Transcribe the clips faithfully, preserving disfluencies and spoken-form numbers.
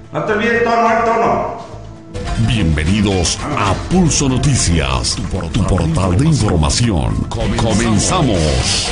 No te olvides tono, el tono. Bienvenidos a Pulso Noticias, tu portal, tu portal de información. Comenzamos.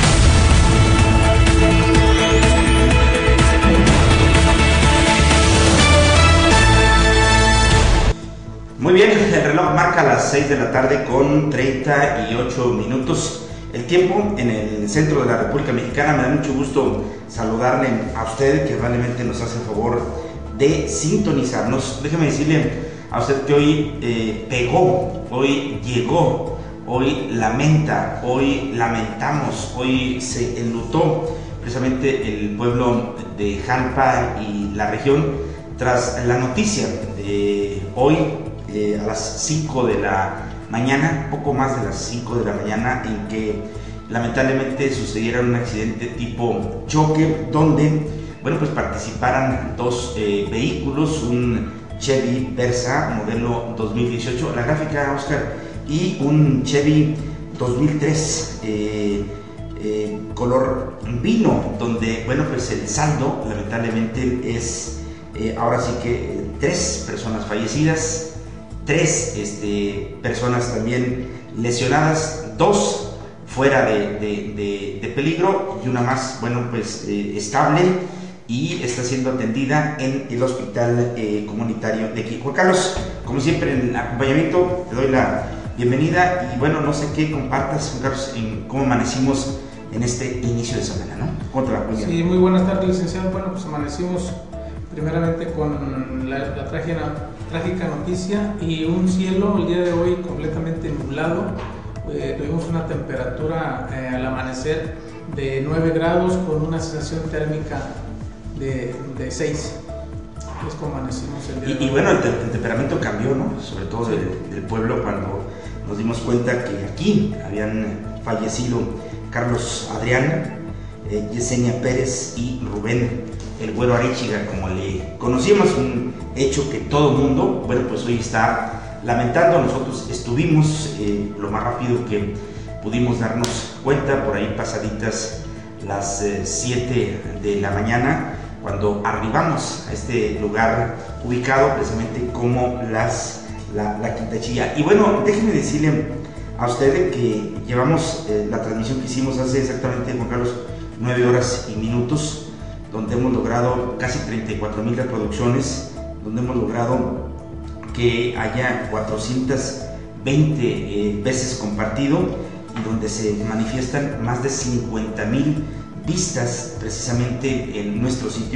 Muy bien, el reloj marca las seis de la tarde con treinta y ocho minutos. El tiempo en el centro de la República Mexicana. Me da mucho gusto saludarle a usted que amablemente nos hace el favor de sintonizarnos. Déjeme decirle a usted que hoy eh, pegó, hoy llegó, hoy lamenta, hoy lamentamos, hoy se enlutó precisamente el pueblo de Jalpa y la región tras la noticia de hoy eh, a las cinco de la mañana, poco más de las cinco de la mañana, en que lamentablemente sucediera un accidente tipo choque donde, bueno, pues participaran dos eh, vehículos, un Chevy Versa modelo dos mil dieciocho, la gráfica, Oscar, y un Chevy dos mil tres eh, eh, color vino, donde, bueno, pues el saldo lamentablemente es eh, ahora sí que eh, tres personas fallecidas, tres este, personas también lesionadas, dos fuera de, de, de, de peligro y una más, bueno, pues eh, estable y está siendo atendida en el hospital eh, comunitario de aquí. Juan Carlos, como siempre en el acompañamiento, te doy la bienvenida y bueno, no sé qué compartas, Juan Carlos, en cómo amanecimos en este inicio de semana, ¿no? ¿Cómo te va? Muy bien. Sí, muy buenas tardes, licenciado. Bueno, pues amanecimos primeramente con la, la trágica, trágica noticia y un cielo el día de hoy completamente nublado. Eh, tuvimos una temperatura eh, al amanecer de nueve grados con una sensación térmica de, de seis. Es como amanecimos el día y, de hoy. Y bueno, el, te el temperamento cambió, ¿no? Sobre todo del, del pueblo, cuando nos dimos cuenta que aquí habían fallecido Carlos Adrián, eh, Yesenia Pérez y Rubén el Güero Arechiga, como le conocíamos, un hecho que todo el mundo, bueno, pues hoy está lamentando. Nosotros estuvimos eh, lo más rápido que pudimos darnos cuenta, por ahí pasaditas las siete eh, de la mañana, cuando arribamos a este lugar ubicado precisamente como las, la, la Quintachilla. Y bueno, déjenme decirle a ustedes que llevamos eh, la transmisión que hicimos hace exactamente, Juan Carlos, nueve horas y minutos, donde hemos logrado casi treinta y cuatro mil reproducciones, donde hemos logrado que haya cuatrocientas veinte eh, veces compartido y donde se manifiestan más de cincuenta mil vistas precisamente en nuestro sitio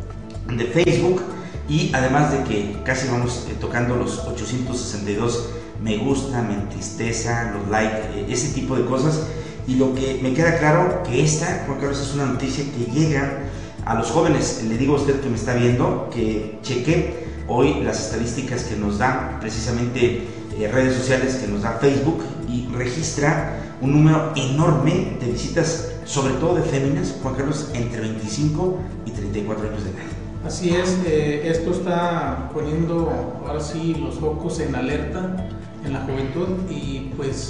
de Facebook, y además de que casi vamos eh, tocando los ochocientos sesenta y dos me gusta, me entristeza, los likes, eh, ese tipo de cosas. Y lo que me queda claro que esta, Juan Carlos, es una noticia que llega a los jóvenes. Le digo a usted que me está viendo que cheque hoy las estadísticas que nos dan precisamente eh, redes sociales, que nos da Facebook, y registra un número enorme de visitas, sobre todo de féminas, Juan Carlos, entre veinticinco y treinta y cuatro años de edad. Así es, eh, esto está poniendo ahora sí los focos en alerta en la juventud y pues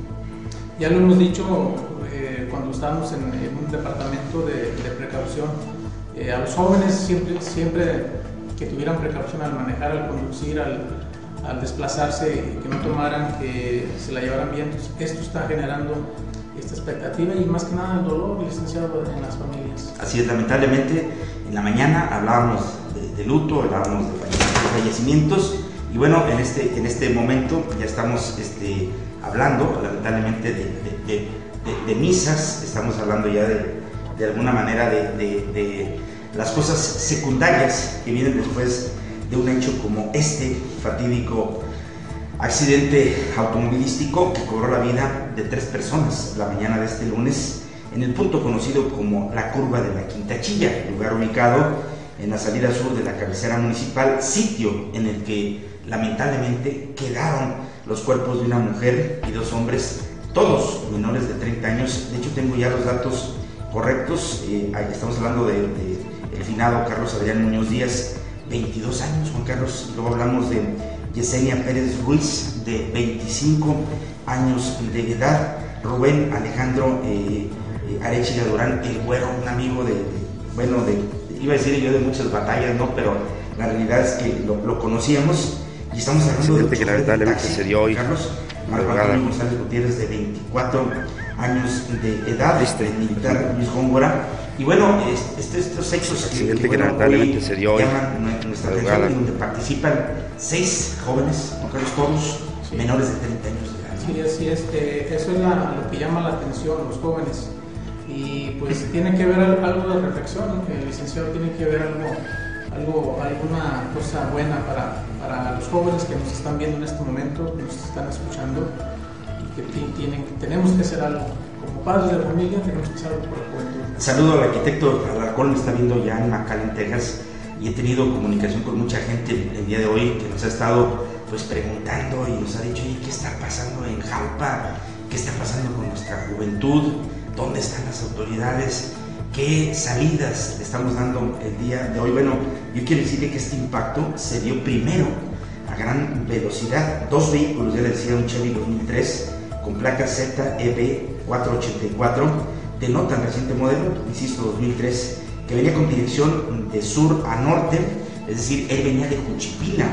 ya lo hemos dicho eh, cuando estábamos en, en un departamento de, de precaución, eh, a los jóvenes siempre, siempre que tuvieran precaución al manejar, al conducir, al, al desplazarse, que no tomaran, que se la llevaran bien. Esto está generando esta expectativa y más que nada el dolor, licenciado, en las familias. Así es, lamentablemente en la mañana hablábamos de, de luto, hablábamos de fallecimientos y bueno, en este, en este momento ya estamos este, hablando lamentablemente de, de, de, de, de misas, estamos hablando ya de, de alguna manera de, de, de las cosas secundarias que vienen después de un hecho como este fatídico accidente automovilístico que cobró la vida de tres personas la mañana de este lunes en el punto conocido como la curva de la Quintachilla, lugar ubicado en la salida sur de la cabecera municipal, sitio en el que lamentablemente quedaron los cuerpos de una mujer y dos hombres, todos menores de treinta años. De hecho, tengo ya los datos correctos. Eh, estamos hablando de, de el finado Carlos Adrián Muñoz Díaz, veintidós años, Juan Carlos. Luego hablamos de Yesenia Pérez Ruiz, de veinticinco años de edad. Rubén Alejandro eh, eh, Arechiga Durán, el Güero, un amigo de, de bueno, de, iba a decir yo de muchas batallas, ¿no? Pero la realidad es que lo, lo conocíamos y estamos hablando de que lamentablemente taxi, se dio hoy. Carlos Marco Antonio González Gutiérrez, de veinticuatro años de edad, Triste. el militar Luis Góngora. Y bueno, este, estos hechos que, que, que bueno, lamentablemente hoy se dio hoy. llaman nuestra atención, y donde participan seis jóvenes, Carlos, todos sí. menores de treinta años de edad. Sí, así es. Eh, eso es la, lo que llama la atención, los jóvenes. Y pues tiene que haber algo de reflexión, el licenciado tiene que ver algo, algo alguna cosa buena para, para los jóvenes que nos están viendo en este momento, que nos están escuchando, y que tienen, tenemos que hacer algo. Como padres de familia tenemos que hacer algo por la juventud. Saludo al arquitecto Alarcón, me está viendo ya en McAllen, Texas, y he tenido comunicación con mucha gente el día de hoy que nos ha estado pues preguntando y nos ha dicho, ¿qué está pasando en Jalpa? ¿Qué está pasando con nuestra juventud? ¿Dónde están las autoridades? ¿Qué salidas le estamos dando el día de hoy? Bueno, yo quiero decirle que este impacto se dio primero a gran velocidad. Dos vehículos, ya les decía, un Chevy dos mil tres con placa Z E B cuatrocientos ochenta y cuatro, de no tan reciente modelo, insisto, dos mil tres, que venía con dirección de sur a norte, es decir, él venía de Juchipila.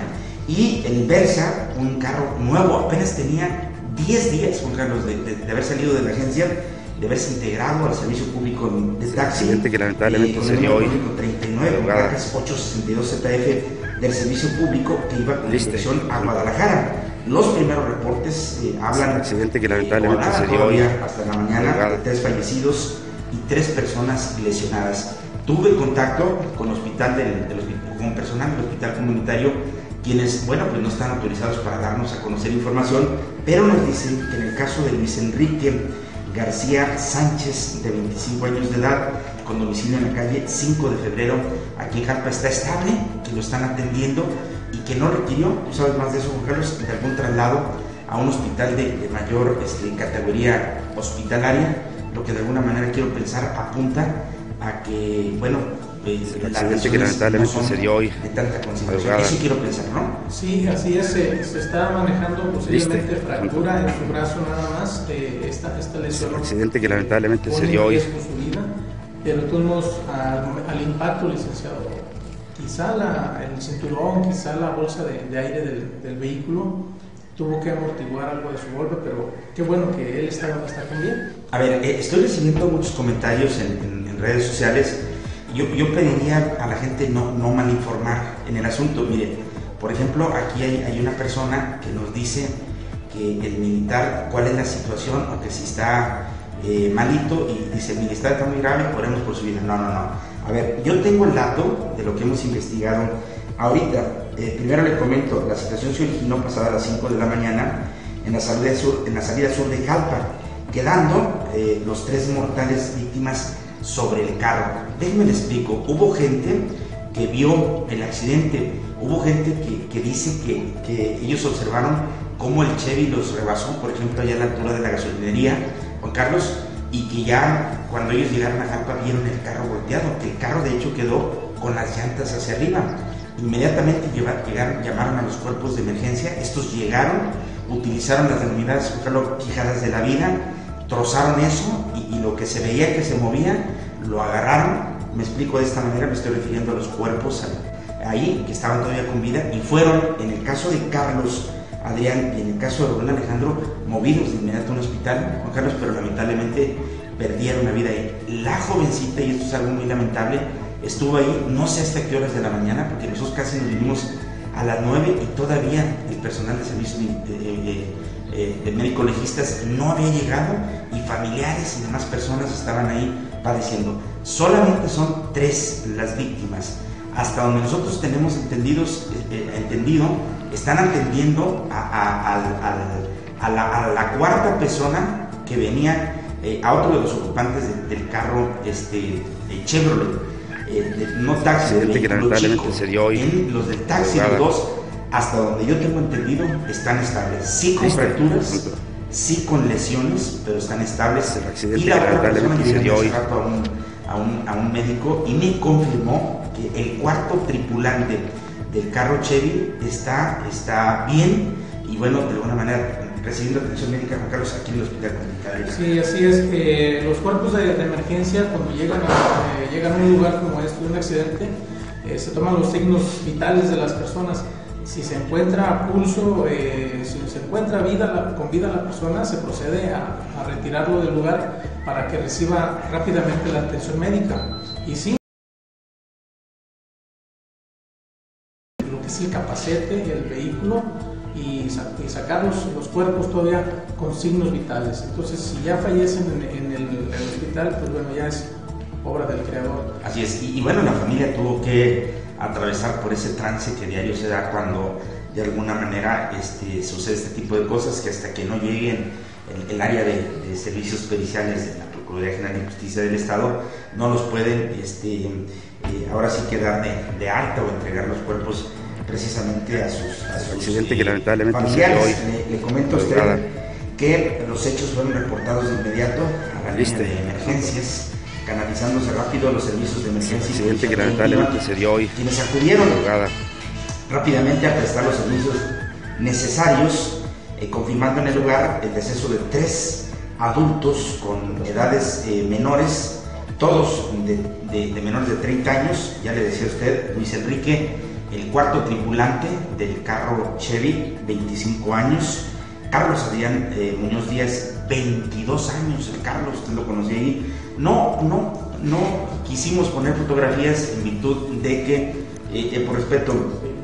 Y el Versa, un carro nuevo, apenas tenía diez días, Juan Carlos, de, de, de haber salido de la agencia, de haberse integrado al servicio público de taxi, que lamentablemente eh, se dio hoy, treinta y nueve, con placas ochocientos sesenta y dos Z F del servicio público, que iba con Liste. dirección a Guadalajara. Los primeros reportes eh, hablan accidente que lamentablemente eh, se dio hoy hasta la mañana, de tres fallecidos y tres personas lesionadas. Tuve contacto con el hospital del, del con personal del hospital comunitario, quienes, bueno, pues no están autorizados para darnos a conocer información, pero nos dicen que en el caso de Luis Enrique García Sánchez, de veinticinco años de edad, con domicilio en la calle cinco de febrero, aquí en Jalpa, está estable, que lo están atendiendo y que no requirió, tú sabes más de eso, Juan Carlos, de algún traslado a un hospital de, de mayor este, categoría hospitalaria, lo que de alguna manera quiero pensar apunta a que, bueno, pues, el accidente que lamentablemente no se dio hoy de tanta consideración. Eso quiero pensar, ¿no? Sí, así es, se, se está manejando posiblemente fractura en su brazo nada más, eh, esta, esta lesión. El accidente que lamentablemente se dio hoy. Su vida, pero tuvimos al, al impacto, licenciado, quizá la, el cinturón, quizá la bolsa de, de aire del, del vehículo tuvo que amortiguar algo de su golpe, pero qué bueno que él está, está con bien. A ver, eh, estoy recibiendo muchos comentarios en, en, en redes sociales. Yo, yo pediría a la gente no, no malinformar en el asunto. Mire, por ejemplo, aquí hay, hay una persona que nos dice que el militar, cuál es la situación, o que si está eh, malito, y dice, el militar está muy grave, corremos por su vida. No, no, no. A ver, yo tengo el dato de lo que hemos investigado ahorita. Eh, primero le comento, la situación se originó pasada a las cinco de la mañana en la salida sur, en la salida sur de Jalpa, quedando eh, los tres mortales víctimas sobre el carro. Déjenme le explico. Hubo gente que vio el accidente, hubo gente que, que dice que, que ellos observaron cómo el Chevy los rebasó, por ejemplo, allá a la altura de la gasolinería, Juan Carlos, y que ya cuando ellos llegaron a Jalpa vieron el carro volteado, que el carro de hecho quedó con las llantas hacia arriba. Inmediatamente llegaron, llamaron a los cuerpos de emergencia. Estos llegaron, utilizaron las denominadas quijadas de la vida, trozaron eso y, y lo que se veía que se movía, lo agarraron. Me explico de esta manera, me estoy refiriendo a los cuerpos ahí que estaban todavía con vida, y fueron, en el caso de Carlos Adrián y en el caso de Rubén Alejandro, movidos de inmediato a un hospital, Juan Carlos, pero lamentablemente perdieron la vida ahí. La jovencita, y esto es algo muy lamentable, estuvo ahí, no sé hasta qué horas de la mañana, porque nosotros casi nos vinimos a las nueve y todavía el personal de servicio de, de, de, de, de médico legistas no había llegado, y familiares y demás personas estaban ahí padeciendo. Solamente son tres las víctimas. Hasta donde nosotros tenemos entendidos, eh, entendido, están atendiendo a, a, a, a, a, la, a la cuarta persona que venía, eh, a otro de los ocupantes de, del carro este, de Chevrolet, eh, de, no taxi, de vehículo chico. Se dio hoy. En los del taxi, los dos, hasta donde yo tengo entendido, están estables. Sí con fracturas, sí con lesiones, pero están estables. El accidente y la otra persona que se dio hoy. A un, a, un, a un médico y me confirmó que el cuarto tripulante del carro Chevy está, está bien, y bueno, de alguna manera recibiendo atención médica, Juan Carlos, aquí en el hospital comunitario. Sí, así es. Eh, los cuerpos de, de emergencia, cuando llegan a, eh, llegan a un lugar como este, un accidente, eh, se toman los signos vitales de las personas. Si se encuentra pulso, eh, si se encuentra vida, la, con vida la persona, se procede a, a retirarlo del lugar para que reciba rápidamente la atención médica. Y sí, lo que es el capacete, el vehículo, y, sa y sacar los, los cuerpos todavía con signos vitales. Entonces, si ya fallecen en, en, el, en el hospital, pues bueno, ya es obra del Creador. Así es, y, y bueno, la familia tuvo que atravesar por ese trance que diario se da cuando de alguna manera este, sucede este tipo de cosas, que hasta que no lleguen el, el área de, de servicios periciales de la Procuraduría General de Justicia del Estado, no los pueden este, eh, ahora sí que dar de, de alta o entregar los cuerpos precisamente a sus, a sus accidente eh, que lamentablemente familiares. Hoy, le, le comento a usted nada. que los hechos fueron reportados de inmediato a la línea de emergencias, canalizándose rápido a los servicios de emergencia. El accidente que lamentablemente se dio hoy, quienes acudieron madrugada. rápidamente a prestar los servicios necesarios, eh, confirmando en el lugar el deceso de tres adultos con edades eh, menores, todos de, de, de menores de treinta años. Ya le decía a usted, Luis Enrique, el cuarto tripulante del carro Chevy, veinticinco años. Carlos Adrián eh, Muñoz Díaz, veintidós años. El Carlos, usted lo conocía ahí. No, no, no quisimos poner fotografías en virtud de que, eh, eh, por respeto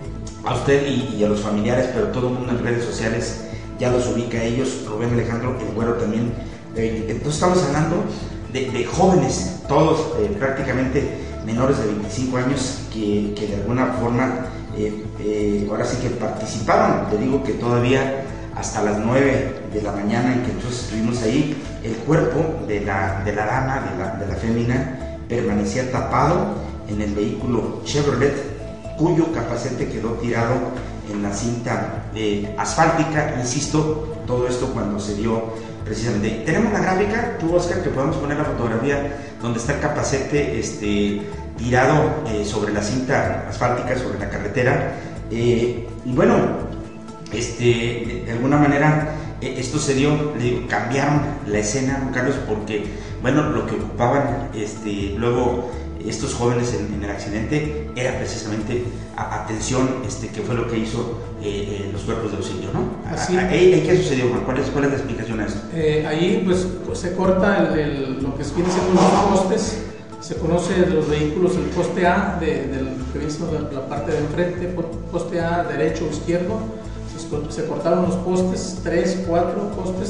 a usted y, y a los familiares, pero todo el mundo en redes sociales ya los ubica a ellos. Rubén Alejandro, el güero también. Eh, entonces estamos hablando de, de jóvenes, todos eh, prácticamente menores de veinticinco años, que, que de alguna forma eh, eh, ahora sí que participaron. Le digo que todavía hasta las nueve de la mañana en que nosotros estuvimos ahí, el cuerpo de la, de la dama, de la, de la fémina, permanecía tapado en el vehículo Chevrolet, cuyo capacete quedó tirado en la cinta eh, asfáltica. Insisto, todo esto cuando se dio precisamente. Tenemos la gráfica, tú, Oscar, que podemos poner la fotografía donde está el capacete este, tirado eh, sobre la cinta asfáltica, sobre la carretera. Eh, y bueno, este, de, de alguna manera eh, esto se dio, le digo, cambiaron la escena, Juan Carlos, porque bueno, lo que ocupaban este, luego estos jóvenes en, en el accidente era precisamente a, atención, este, que fue lo que hizo eh, eh, los cuerpos de auxilio, ¿no? Así. A, a, ¿Qué, ¿Qué sucedió, Juan? ¿Cuál es, cuál es la explicación a esto? Eh, ahí pues, pues se corta el, el, lo que viene siendo los postes. Se conoce de los vehículos el poste A, de, de lo que viene siendo la, la parte de enfrente, poste A derecho o izquierdo. Se, se cortaron los postes, tres, cuatro postes,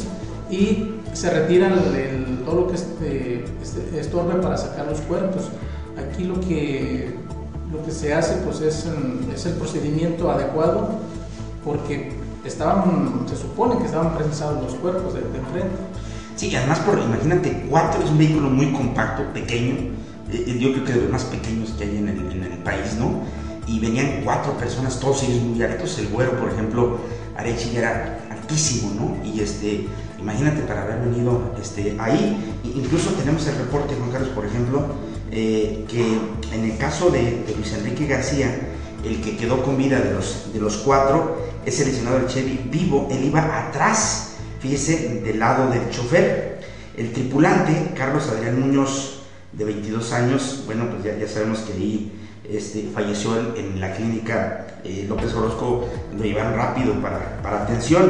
y se retira el, el, todo lo que este, este, estorbe para sacar los cuerpos. Aquí lo que, lo que se hace pues es, es el procedimiento adecuado, porque estaban, se supone que estaban prensados los cuerpos de, de enfrente. Sí, además, por, imagínate, cuatro, es un vehículo muy compacto, pequeño, eh, yo creo que de los más pequeños que hay en el, en el país, ¿no? Y venían cuatro personas, todos ellos muy altos. El güero, por ejemplo, Arechi, era altísimo, ¿no? Y este, imagínate, para haber venido este, ahí. Incluso tenemos el reporte, Juan Carlos, por ejemplo, eh, que en el caso de, de Luis Enrique García, el que quedó con vida de los, de los cuatro, es el lesionado del Chevy vivo. Él iba atrás, fíjese, del lado del chofer. El tripulante, Carlos Adrián Muñoz, de veintidós años, bueno, pues ya, ya sabemos que ahí este, falleció en, en la clínica eh, López Orozco. Lo llevaron rápido para, para atención.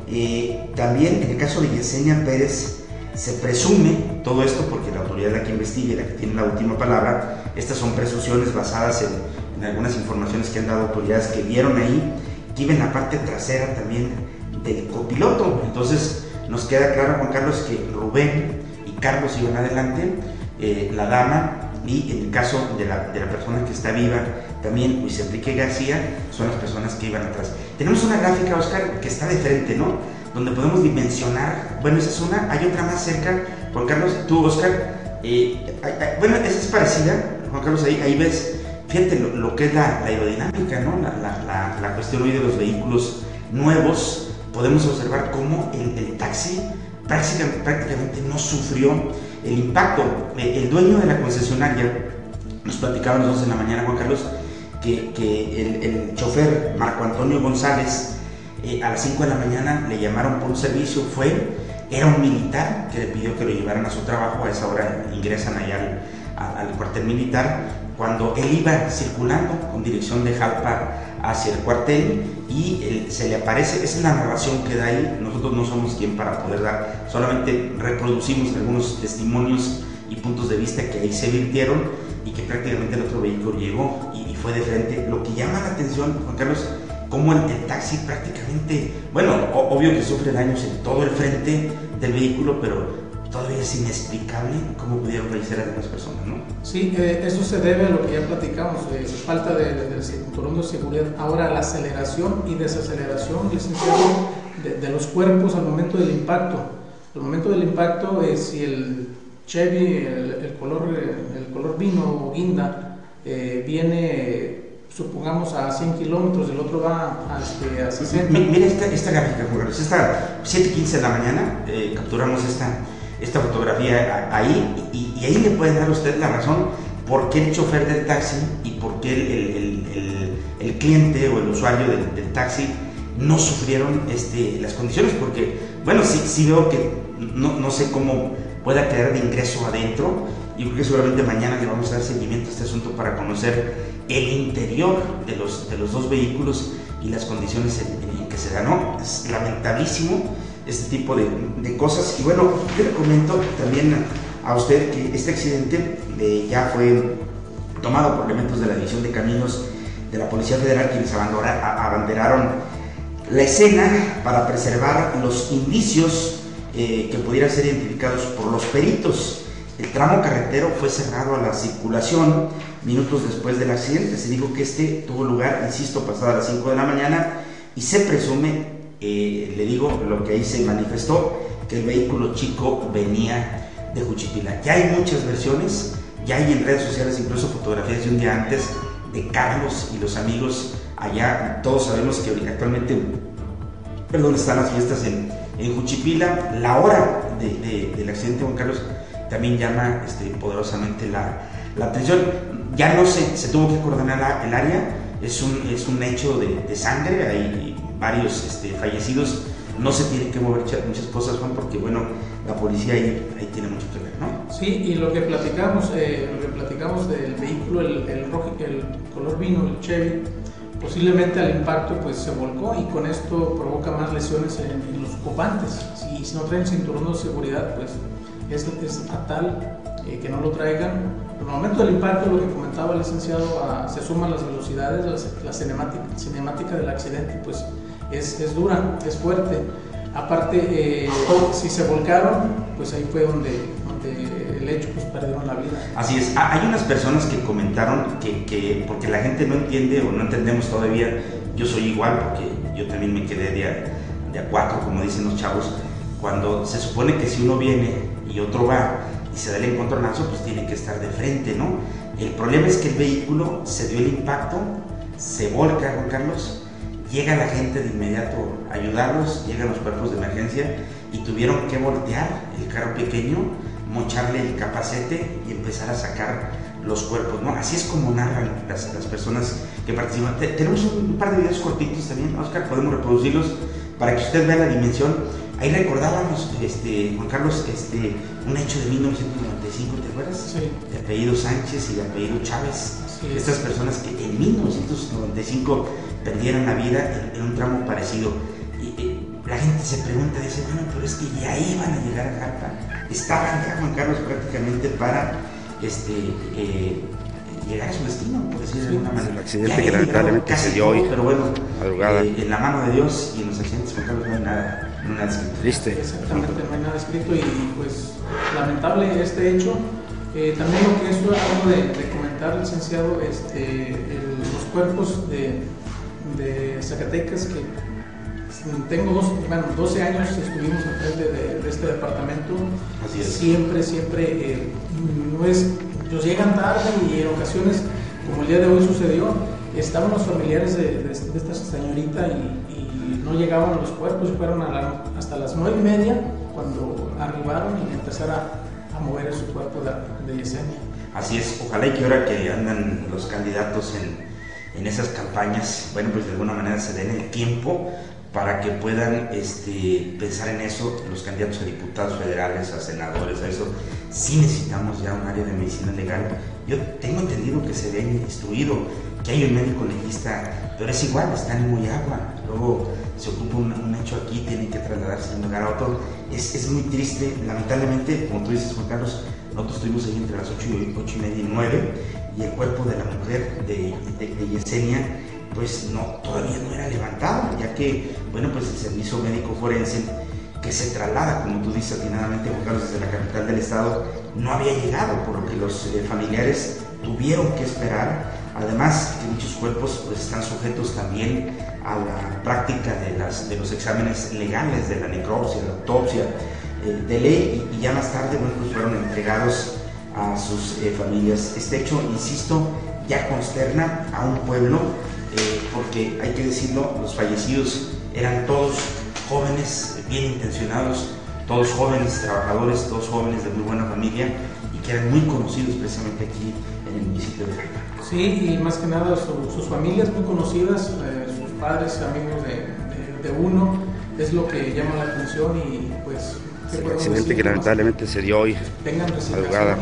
Eh, también en el caso de Yesenia Pérez, se presume todo esto, porque la autoridad es la que investiga y la que tiene la última palabra. Estas son presunciones basadas en, en algunas informaciones que han dado autoridades que vieron ahí, que iba en la parte trasera también del copiloto. Entonces nos queda claro, Juan Carlos, que Rubén y Carlos iban adelante, eh, la dama, y en el caso de la, de la persona que está viva, también Luis Enrique García, son las personas que iban atrás. Tenemos una gráfica, Oscar, que está de frente, ¿no? Donde podemos dimensionar. Bueno, esa es una, hay otra más cerca, Juan Carlos, tú, Oscar, eh, hay, hay, bueno, esa es parecida, Juan Carlos, ahí, ahí ves, fíjate lo, lo que es la, la aerodinámica, ¿no? La, la, la, la cuestión hoy de los vehículos nuevos. Podemos observar cómo el, el taxi prácticamente, prácticamente no sufrió el impacto. El dueño de la concesionaria nos platicaba a las dos de la mañana, Juan Carlos, que, que el, el chofer Marco Antonio González, eh, a las cinco de la mañana le llamaron por un servicio, fue, era un militar que le pidió que lo llevaran a su trabajo. A esa hora ingresan allá a, al cuartel militar, cuando él iba circulando con dirección de Jalpa hacia el cuartel y él, se le aparece. Esa es la narración que da ahí. Nosotros no somos quien para poder dar, solamente reproducimos algunos testimonios y puntos de vista que ahí se virtieron y que prácticamente el otro vehículo llegó y, y fue de frente. Lo que llama la atención, Juan Carlos, como el, el taxi prácticamente, bueno, o, obvio que sufre daños en todo el frente del vehículo, pero todavía es inexplicable cómo pudieron fallecer algunas personas, ¿no? Sí, eh, eso se debe a lo que ya platicamos, eh, falta de, de, del cinturón de seguridad. Ahora, la aceleración y desaceleración, licenciado, de, de los cuerpos al momento del impacto. Al momento del impacto, eh, si el Chevy, el, el, color, el color vino o guinda, eh, viene, supongamos, a cien kilómetros, el otro va a, este, a sesenta. Mira esta, esta gráfica, Juan Carlos, esta siete quince de la mañana, eh, capturamos esta, esta fotografía ahí y, y ahí le puede dar a usted la razón por qué el chofer del taxi y por qué el, el, el, el cliente o el usuario del, del taxi no sufrieron este, las condiciones, porque, bueno, sí, sí veo que no, no sé cómo pueda quedar de ingreso adentro, y creo que seguramente mañana le vamos a dar seguimiento a este asunto para conocer el interior de los, de los dos vehículos y las condiciones en, en que se ganó. Es lamentabilísimo este tipo de, de cosas. Y bueno, yo le comento también a usted que este accidente eh, ya fue tomado por elementos de la División de Caminos de la Policía Federal, quienes abanderaron la escena para preservar los indicios eh, que pudieran ser identificados por los peritos. El tramo carretero fue cerrado a la circulación minutos después del accidente. Se dijo que este tuvo lugar, insisto, pasada las cinco de la mañana, y se presume, eh, le digo lo que ahí se manifestó, que el vehículo chico venía de Juchipila. Ya hay muchas versiones, ya hay en redes sociales incluso fotografías de un día antes de Carlos y los amigos allá. Todos sabemos que actualmente, perdón, están las fiestas en, en Juchipila. La hora de, de, del accidente, Juan Carlos, también llama este, poderosamente la, la atención. Ya no se, se tuvo que coordinar la, el área, es un, es un hecho de, de sangre, hay varios este, fallecidos, no se tienen que mover muchas cosas, Juan, porque bueno, la policía ahí, ahí tiene mucho que ver, ¿no? Sí, y lo que platicamos, eh, lo que platicamos del vehículo, el, el, rojo, el color vino, el Chevy, posiblemente al impacto pues se volcó y con esto provoca más lesiones en, en los ocupantes. Si, si no traen cinturón de seguridad, pues es, es fatal eh, que no lo traigan. En el momento del impacto, lo que comentaba el licenciado, a, se suman las velocidades, las, la cinemática, cinemática del accidente, pues es, es dura, es fuerte. Aparte, eh, si se volcaron, pues ahí fue donde, donde el hecho, pues perdieron la vida. Así es. Hay unas personas que comentaron que, que porque la gente no entiende o no entendemos todavía, yo soy igual, porque yo también me quedé de a, de a cuatro, como dicen los chavos, cuando se supone que si uno viene y otro va y se da el encontronazo, pues tiene que estar de frente, ¿no? El problema es que el vehículo se dio el impacto, se volca, Juan Carlos, llega la gente de inmediato a ayudarlos, llegan los cuerpos de emergencia y tuvieron que voltear el carro pequeño, mocharle el capacete y empezar a sacar los cuerpos, ¿no? Así es como narran las, las personas que participan. Te, tenemos un par de videos cortitos también, Oscar, podemos reproducirlos para que usted vea la dimensión. Ahí recordábamos, este, Juan Carlos, este, un hecho de mil novecientos noventa y cinco, ¿te acuerdas? Sí. De apellido Sánchez y de apellido Chávez. Sí. Estas personas que en mil novecientos noventa y cinco perdieron la vida en, en un tramo parecido. Y, y la gente se pregunta, dice, bueno, pero es que ya iban a llegar a Jalpa. Estaban ya, Juan Carlos, prácticamente para este, eh, llegar a su destino, por decir de alguna manera. El accidente que lamentablemente se dio hoy, pero bueno, madrugada. Eh, en la mano de Dios y en los accidentes, Juan Carlos, no hay nada. No hay nada escrito. Triste. Exactamente, no hay nada escrito y pues lamentable este hecho. Eh, también lo que es algo de, de comentar, licenciado, este, el, los cuerpos de, de Zacatecas, que tengo dos, bueno, doce años estuvimos al frente de, de este departamento. Así es. Siempre, siempre, eh, no es, nos llegan tarde y en ocasiones, como el día de hoy sucedió, estaban los familiares de, de, de esta señorita y, y no llegaban los cuerpos, fueron a la, hasta las nueve y media cuando arribaron y empezaron a, a mover su cuerpo de, de Yesenia. Así es, ojalá y que ahora que andan los candidatos en, en esas campañas, bueno, pues de alguna manera se den el tiempo para que puedan este, pensar en eso los candidatos a diputados federales, a senadores, a eso. Sí necesitamos ya un área de medicina legal. Yo tengo entendido que se ve instruido, que hay un médico legista, pero es igual, está en muy agua. Luego se ocupa un, un hecho aquí, tiene que trasladarse de un lugar a otro. Es, es muy triste, lamentablemente, como tú dices, Juan Carlos, nosotros estuvimos ahí entre las ocho y, ocho y media y nueve, y el cuerpo de la mujer de, de, de Yesenia, pues no, todavía no era levantado, ya que, bueno, pues el servicio médico forense que se traslada, como tú dices atinadamente, Juan Carlos, desde la capital del estado, no había llegado, por lo que los eh, familiares tuvieron que esperar. Además, que muchos cuerpos pues, están sujetos también a la práctica de, las, de los exámenes legales, de la necropsia, la autopsia, eh, de ley, y, y ya más tarde, bueno, pues fueron entregados a sus eh, familias. Este hecho, insisto, ya consterna a un pueblo, eh, porque hay que decirlo, los fallecidos eran todos jóvenes, bien intencionados, todos jóvenes trabajadores, todos jóvenes de muy buena familia, y que eran muy conocidos precisamente aquí en el municipio de Jalapa. Sí, y más que nada su, sus familias muy conocidas, eh, sus padres, amigos de, de, de uno, es lo que llama la atención. Y pues el accidente decir, que lamentablemente se dio hoy, tengan madrugada.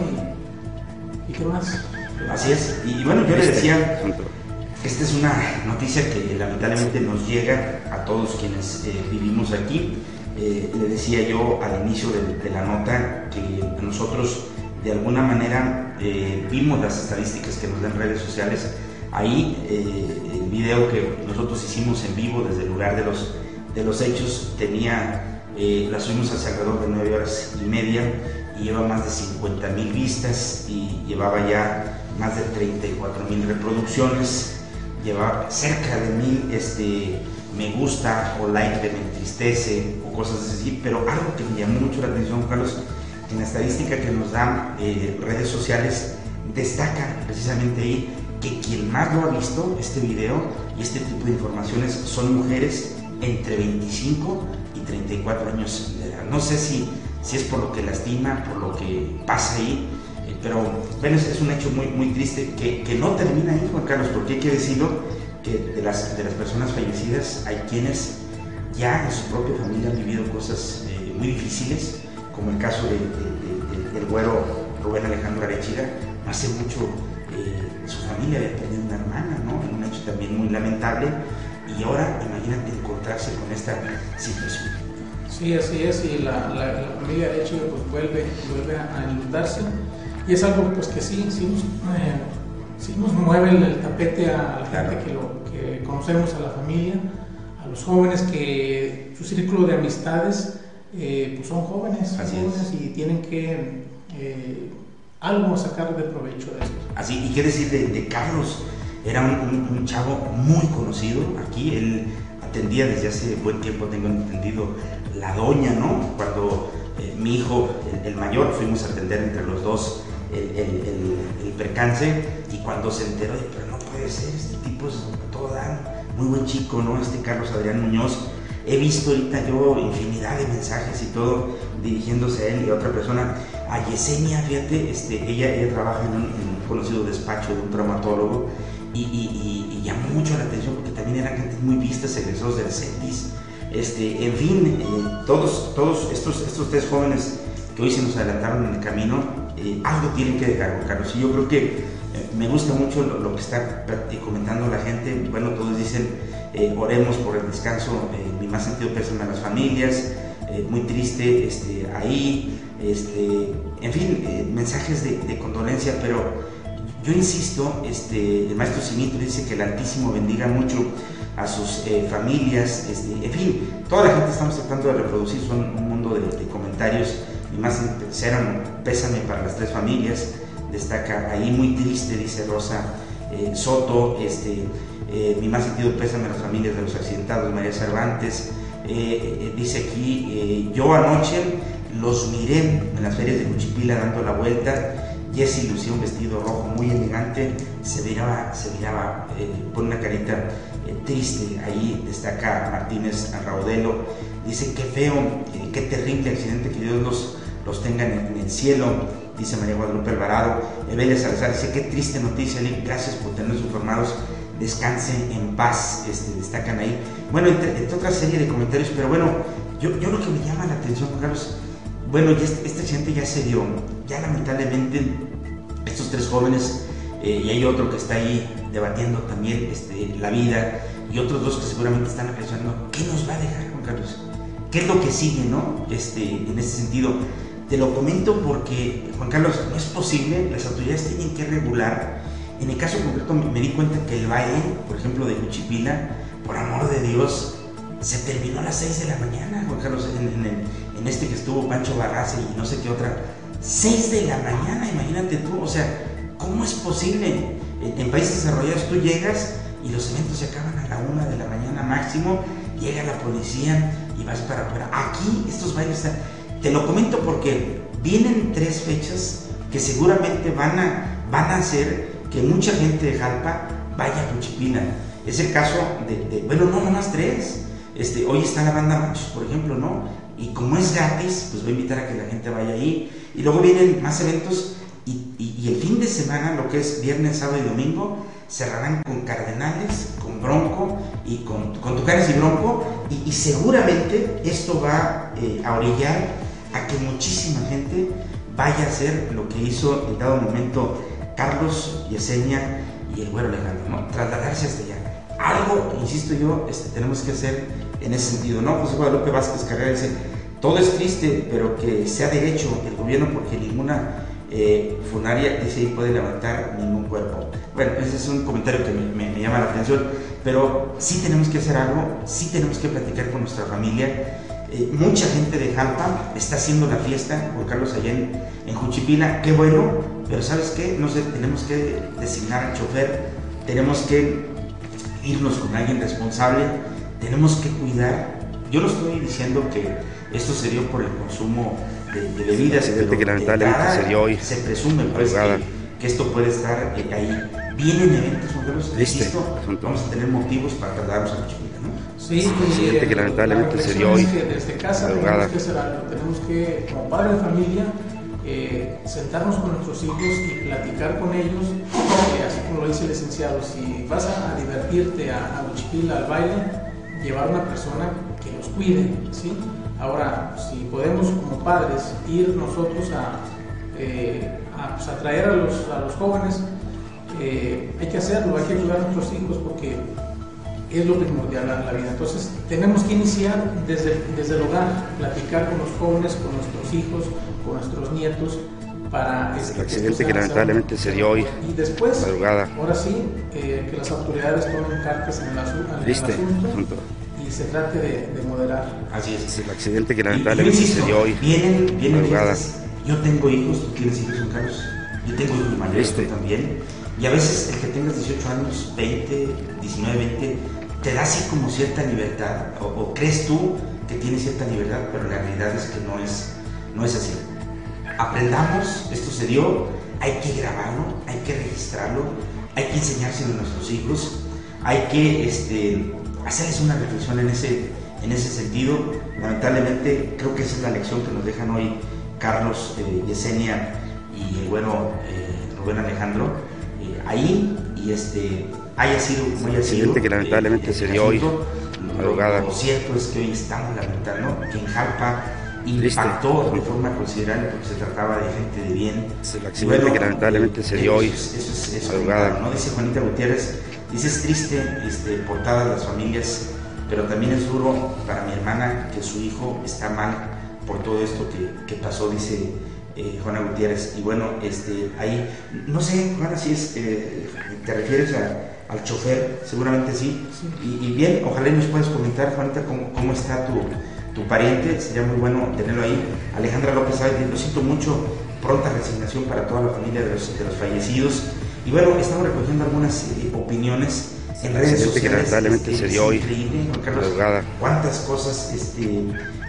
Y, y qué más. Así es, y bueno, yo le decía, esta es una noticia que lamentablemente nos llega a todos quienes eh, vivimos aquí. Eh, le decía yo al inicio de, de la nota que nosotros de alguna manera eh, vimos las estadísticas que nos dan redes sociales. Ahí eh, el video que nosotros hicimos en vivo desde el lugar de los, de los hechos tenía, eh, la subimos hace alrededor de nueve horas y media y lleva más de cincuenta mil vistas y llevaba ya más de treinta y cuatro mil reproducciones, llevaba cerca de mil este, me gusta o like de me entristece o cosas así, pero algo que me llamó mucho la atención, Carlos, en la estadística que nos dan eh, redes sociales, destaca precisamente ahí que quien más lo ha visto, este video y este tipo de informaciones, son mujeres entre veinticinco y treinta y cuatro años de edad. No sé si, si es por lo que lastima, por lo que pasa ahí, eh, pero bueno, es un hecho muy, muy triste que, que no termina ahí, Juan Carlos, porque hay que decirlo, que de las, de las personas fallecidas hay quienes ya en su propia familia han vivido cosas eh, muy difíciles, como el caso de, de, de, del güero Rubén Alejandro Arechiga. No hace mucho eh, su familia había perdido una hermana, ¿no? En un hecho también muy lamentable, y ahora imagínate encontrarse con esta situación. Sí, así es, y la, la, la familia Arechiga pues vuelve, vuelve a enlutarse, y es algo pues que sí, sí nos, eh, sí nos mueve el, el tapete a la gente que, lo, que conocemos, a la familia, a los jóvenes, que su círculo de amistades Eh, pues son jóvenes, son jóvenes y tienen que eh, algo sacar de provecho de esto. Así, y qué decir de, de Carlos, era un, un, un chavo muy conocido aquí, él atendía desde hace buen tiempo, tengo entendido, la doña, ¿no? Cuando eh, mi hijo, el, el mayor, fuimos a atender entre los dos el, el, el, el percance, y cuando se enteró, pero no puede ser, este tipo es todo dan, muy buen chico, ¿no? Este Carlos Adrián Muñoz. He visto ahorita yo infinidad de mensajes y todo dirigiéndose a él y a otra persona. A Yesenia, fíjate, este, ella, ella trabaja en un, en un conocido despacho de un traumatólogo y, y, y, y llamó mucho la atención porque también eran gente muy vistas, egresados del CENTIS. Este, en fin, eh, todos, todos estos, estos tres jóvenes que hoy se nos adelantaron en el camino, eh, algo tienen que dejar, Carlos. Y yo creo que eh, me gusta mucho lo, lo que está comentando la gente. Bueno, todos dicen, Eh, oremos por el descanso, eh, mi más sentido pésame a las familias, eh, muy triste este, ahí, este, en fin, eh, mensajes de, de condolencia, pero yo insisto, este, el maestro Sinitro dice que el Altísimo bendiga mucho a sus eh, familias, este, en fin, toda la gente estamos tratando de reproducir, son un mundo de, de comentarios, mi más sincero pésame para las tres familias, destaca ahí muy triste, dice Rosa eh, Soto, este, Eh, mi más sentido pésame a las familias de los accidentados, María Cervantes, eh, eh, dice aquí, eh, yo anoche los miré en las ferias de Juchipila dando la vuelta, Jessy lucía un vestido rojo muy elegante, se miraba, se miraba eh, con una carita eh, triste, ahí destaca Martínez Raudelo, dice qué feo, eh, qué terrible accidente, que Dios los, los tenga en, en el cielo, dice María Guadalupe Alvarado. Evelia Salazar dice qué triste noticia, Nick, gracias por tenernos informados descanse en paz, este, destacan ahí. Bueno, entre, entre otra serie de comentarios, pero bueno, yo, yo lo que me llama la atención, Carlos, bueno, ya este, este accidente ya se dio, ya lamentablemente estos tres jóvenes, eh, y hay otro que está ahí debatiendo también este, la vida, y otros dos que seguramente están reflexionando, ¿qué nos va a dejar, Juan Carlos? ¿Qué es lo que sigue, no? Este, en ese sentido, te lo comento porque, Juan Carlos, no es posible, las autoridades tienen que regular. En el caso concreto me, me di cuenta que el baile, por ejemplo, de Juchipila, por amor de Dios, se terminó a las seis de la mañana, Juan Carlos, en, en, en este que estuvo Pancho Barraza y no sé qué otra. seis de la mañana, imagínate tú, o sea, ¿cómo es posible? En, en países desarrollados tú llegas y los eventos se acaban a la una de la mañana máximo, llega la policía y vas para afuera. Aquí estos bailes están... Te lo comento porque vienen tres fechas que seguramente van a, van a hacer que mucha gente de Jalpa vaya a Juchipila. Es el caso de, de bueno, no, nomás tres. Este, hoy está la banda Machos, por ejemplo, ¿no? Y como es gratis, pues voy a invitar a que la gente vaya ahí. Y luego vienen más eventos y, y, y el fin de semana, lo que es viernes, sábado y domingo, cerrarán con Cardenales, con Bronco y con, con Tucanes y Bronco. Y, y seguramente esto va eh, a orillar a que muchísima gente vaya a hacer lo que hizo en dado momento Carlos, Yesenia y el Güero Alejandro, ¿no? Trasladarse hasta allá. Algo, insisto yo, este, tenemos que hacer en ese sentido, ¿no? José Guadalupe Vázquez Carrera dice, todo es triste, pero que sea derecho el gobierno porque ninguna eh, funeraria, dice, ahí puede levantar ningún cuerpo. Bueno, ese es un comentario que me, me, me llama la atención, pero sí tenemos que hacer algo, sí tenemos que platicar con nuestra familia. Eh, mucha gente de Jalpa está haciendo la fiesta, Juan Carlos, allá en, en Juchipila, qué bueno, pero ¿sabes qué? No sé, tenemos que designar al chofer, tenemos que irnos con alguien responsable, tenemos que cuidar. Yo no estoy diciendo que esto se dio por el consumo de, de bebidas, sí, pero que lamentablemente se, se dio hoy, se presume pues, que, que esto puede estar eh, ahí. Vienen eventos, Juan Carlos, insisto, vamos a tener motivos para trasladarnos a Juchipila, ¿no? Sí, sí, y que lamentablemente se dio hoy, que desde casa tenemos que hacer algo, tenemos que, como padre de familia, eh, sentarnos con nuestros hijos y platicar con ellos, eh, así como lo dice el licenciado, si vas a, a divertirte a, a Juchipila, al baile, llevar una persona que los cuide, ¿sí? Ahora, si podemos como padres ir nosotros a, eh, a pues, atraer a los, a los jóvenes, eh, hay que hacerlo, hay que ayudar a nuestros hijos porque es lo primordial en la vida. Entonces tenemos que iniciar desde, desde el hogar, platicar con los jóvenes, con nuestros hijos, con nuestros nietos, para el este, accidente que lamentablemente se dio hoy, y después, madrugada. Ahora sí, eh, que las autoridades tomen cartas en el, asu en el asunto, asunto y se trate de, de moderar. Así es. El accidente que lamentablemente se dio hoy, vienen, vienen madrugada. Fiestas. Yo tengo hijos, tú tienes hijos, Juan Carlos, yo tengo hijos mayores también, y a veces el que tengas dieciocho años, veinte, diecinueve, veinte, te da así como cierta libertad, o, o crees tú que tienes cierta libertad, pero la realidad es que no es, no es así. Aprendamos, esto se dio, hay que grabarlo, hay que registrarlo, hay que enseñárselo a nuestros hijos, hay que este, hacerles una reflexión en ese, en ese sentido. Lamentablemente creo que esa es la lección que nos dejan hoy Carlos, eh, Yesenia y el bueno eh, Rubén Alejandro, eh, ahí, y este, haya sido como haya sido, que lamentablemente eh, se dio hoy, madrugada. Lo cierto es que hoy estamos lamentando que en Jalpa impactó de forma considerable porque se trataba de gente de bien. Es el accidente bueno, que lamentablemente se dio hoy, eso es, eso es claro, ¿no? Dice Juanita Gutiérrez, dice, es triste este, por todas las familias, pero también es duro para mi hermana que su hijo está mal por todo esto que, que pasó, dice eh, Juana Gutiérrez. Y bueno, este, ahí, no sé, Juana, si es, eh, te refieres a, al chofer, seguramente sí. sí. Y, y bien, ojalá nos puedas comentar, Juanita, cómo, cómo está tu, tu pariente, sería muy bueno tenerlo ahí. Alejandra López Sáenz, lo siento mucho, pronta resignación para toda la familia de los, de los fallecidos. Y bueno, estamos recogiendo algunas eh, opiniones en redes sociales. Que lamentablemente este, se dio hoy, increíble, Juan Carlos, cuántas cosas este,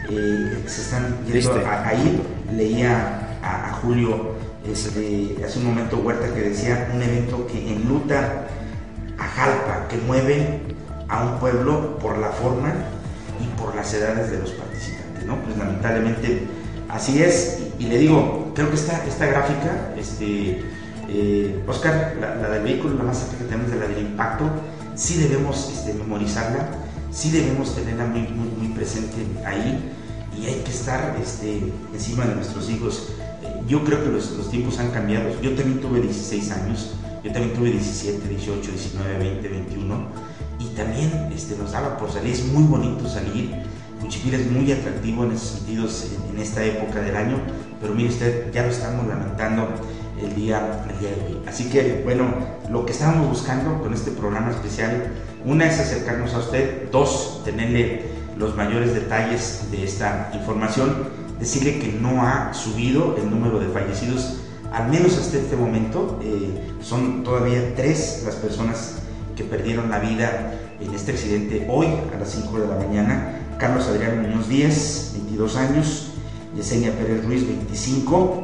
eh, se están yendo a, ahí. Leía a, a Julio este, hace un momento Huerta que decía un evento que enluta a Jalpa, que mueve a un pueblo por la forma y por las edades de los participantes, ¿no? Pues lamentablemente así es, y, y le digo, creo que esta, esta gráfica, este, eh, Oscar, la, la del vehículo, la más cerca que tenemos de la del impacto, sí debemos este, memorizarla, sí debemos tenerla muy, muy, muy presente ahí, y hay que estar este, encima de nuestros hijos. Eh, yo creo que los, los tiempos han cambiado. Yo también tuve dieciséis años, yo también tuve diecisiete, dieciocho, diecinueve, veinte, veintiuno, y también este, nos daba por salir. Es muy bonito salir. Juchipila es muy atractivo en esos sentidos en, en esta época del año, pero mire usted, ya lo estamos lamentando el día, el día de hoy. Así que, bueno, lo que estábamos buscando con este programa especial, una es acercarnos a usted, dos, tenerle los mayores detalles de esta información, decirle que no ha subido el número de fallecidos, al menos hasta este momento. Eh, son todavía tres las personas que perdieron la vida en este accidente hoy a las cinco de la mañana. Carlos Adrián Muñoz Díaz, veintidós años, Yesenia Pérez Ruiz, veinticinco,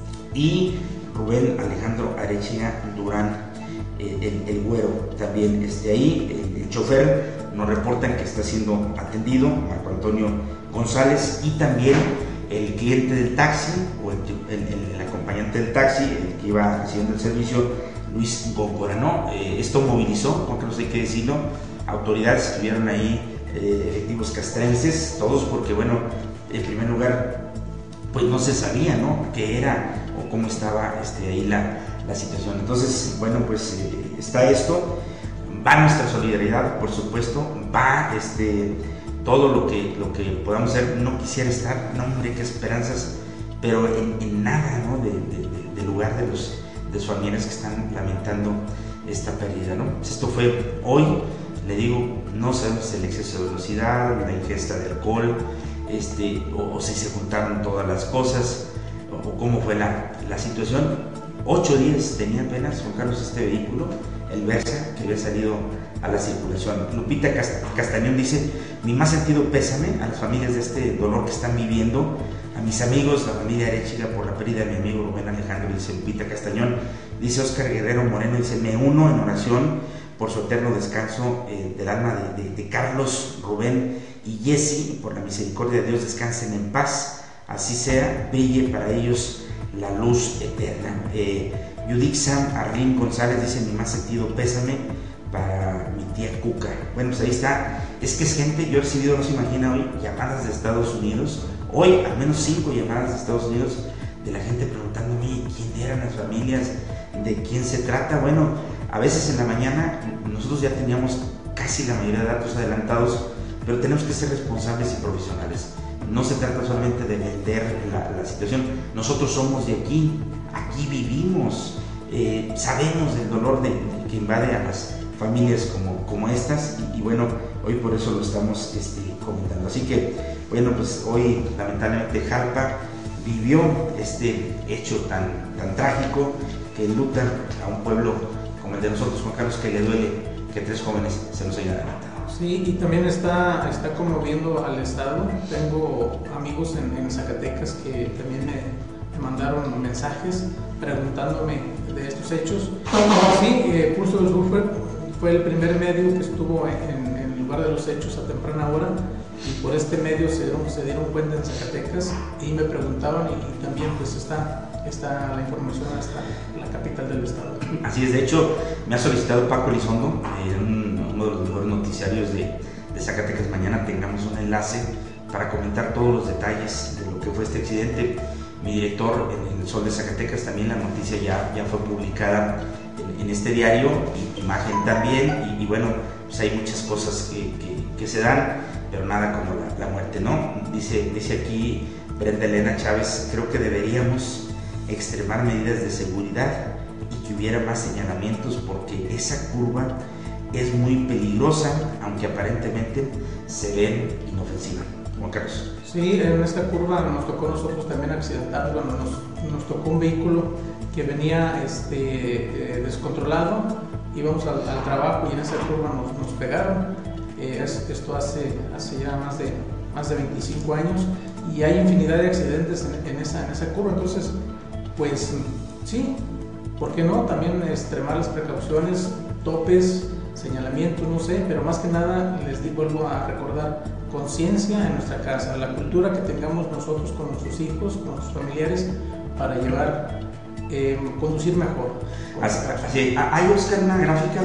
y Rubén Alejandro Arechiga Durán, eh, el, el güero, también esté ahí. El, el chofer nos reportan que está siendo atendido, Marco Antonio González, y también el cliente del taxi, o el, el, el acompañante del taxi, el que iba haciendo el servicio, Luis Góngora, ¿no? Eh, esto movilizó, aunque no sé qué decirlo, autoridades que estuvieron ahí, eh, efectivos castrenses, todos, porque bueno, en primer lugar, pues no se sabía, ¿no?, qué era o cómo estaba este, ahí la, la situación. Entonces, bueno, pues eh, está esto, va nuestra solidaridad, por supuesto, va este, todo lo que, lo que podamos hacer. No quisiera estar, no hombre, qué esperanzas, pero en, en nada, ¿no?, de, de, de, de lugar de los, de sus familiares que están lamentando esta pérdida, ¿no? Pues esto fue hoy, le digo, no sabemos el exceso de velocidad, la ingesta de alcohol, este, o, o si se juntaron todas las cosas, o, o cómo fue la, la situación. Ocho días tenía apenas Juan Carlos este vehículo, el Versa, que había salido a la circulación. Lupita Castañón dice: mi más sentido pésame a las familias de este dolor que están viviendo, a mis amigos, la familia Arechiga, por la pérdida de mi amigo Rubén Alejandro, dice Lupita Castañón. Dice Oscar Guerrero Moreno, dice: me uno en oración por su eterno descanso eh, del alma de, de, de Carlos, Rubén y Jessy, por la misericordia de Dios descansen en paz, así sea, brille para ellos la luz eterna. eh, Yudixa Arlín González dice: mi más sentido pésame para mi tía Cuca. Bueno, pues ahí está. Es que es gente, yo he recibido, no se imagina hoy, llamadas de Estados Unidos, hoy al menos cinco llamadas de Estados Unidos, de la gente preguntándome quién eran las familias, de quién se trata. Bueno, a veces en la mañana nosotros ya teníamos casi la mayoría de datos adelantados, pero tenemos que ser responsables y profesionales. No se trata solamente de vender la, la situación. Nosotros somos de aquí, aquí vivimos, eh, sabemos del dolor de, de, que invade a las familias como, como estas, y, y bueno, hoy por eso lo estamos este, comentando. Así que, bueno, pues hoy lamentablemente Jalpa vivió este hecho tan, tan trágico que enluta a un pueblo como el de nosotros, Juan Carlos, que le duele que tres jóvenes se nos hayan adelantado. Sí, y también está, está conmoviendo al Estado. Tengo amigos en, en Zacatecas que también me, me mandaron mensajes preguntándome de estos hechos. Sí, eh, Pulso del Sur fue, fue el primer medio que estuvo en, en el lugar de los hechos a temprana hora, y por este medio se dieron, se dieron cuenta en Zacatecas y me preguntaban, y, y también pues está, está la información hasta la capital del estado. Así es, de hecho me ha solicitado Paco Elizondo, en un, uno de los mejores noticiarios de, de Zacatecas, mañana tengamos un enlace para comentar todos los detalles de lo que fue este accidente. Mi director en el Sol de Zacatecas, también la noticia ya, ya fue publicada en, en este diario, y Imagen también, y, y bueno, pues hay muchas cosas que, que, que se dan, pero nada como la, la muerte, ¿no? Dice, dice aquí Brenda Elena Chávez: creo que deberíamos extremar medidas de seguridad y que hubiera más señalamientos, porque esa curva es muy peligrosa, aunque aparentemente se ve inofensiva. Juan Carlos. Sí, en esta curva nos tocó a nosotros también accidentar. Bueno, nos, nos tocó un vehículo que venía este, eh, descontrolado, íbamos al, al trabajo y en esa curva nos, nos pegaron. Eh, es, esto hace, hace ya más de, más de veinticinco años, y hay infinidad de accidentes en, en, esa, en esa curva. Entonces, pues sí, ¿por qué no? También extremar las precauciones, topes, señalamientos, no sé, pero más que nada les digo, vuelvo a recordar, conciencia en nuestra casa, la cultura que tengamos nosotros con nuestros hijos, con nuestros familiares, para llevar, eh, conducir mejor. Así, así, hay, Oscar, una gráfica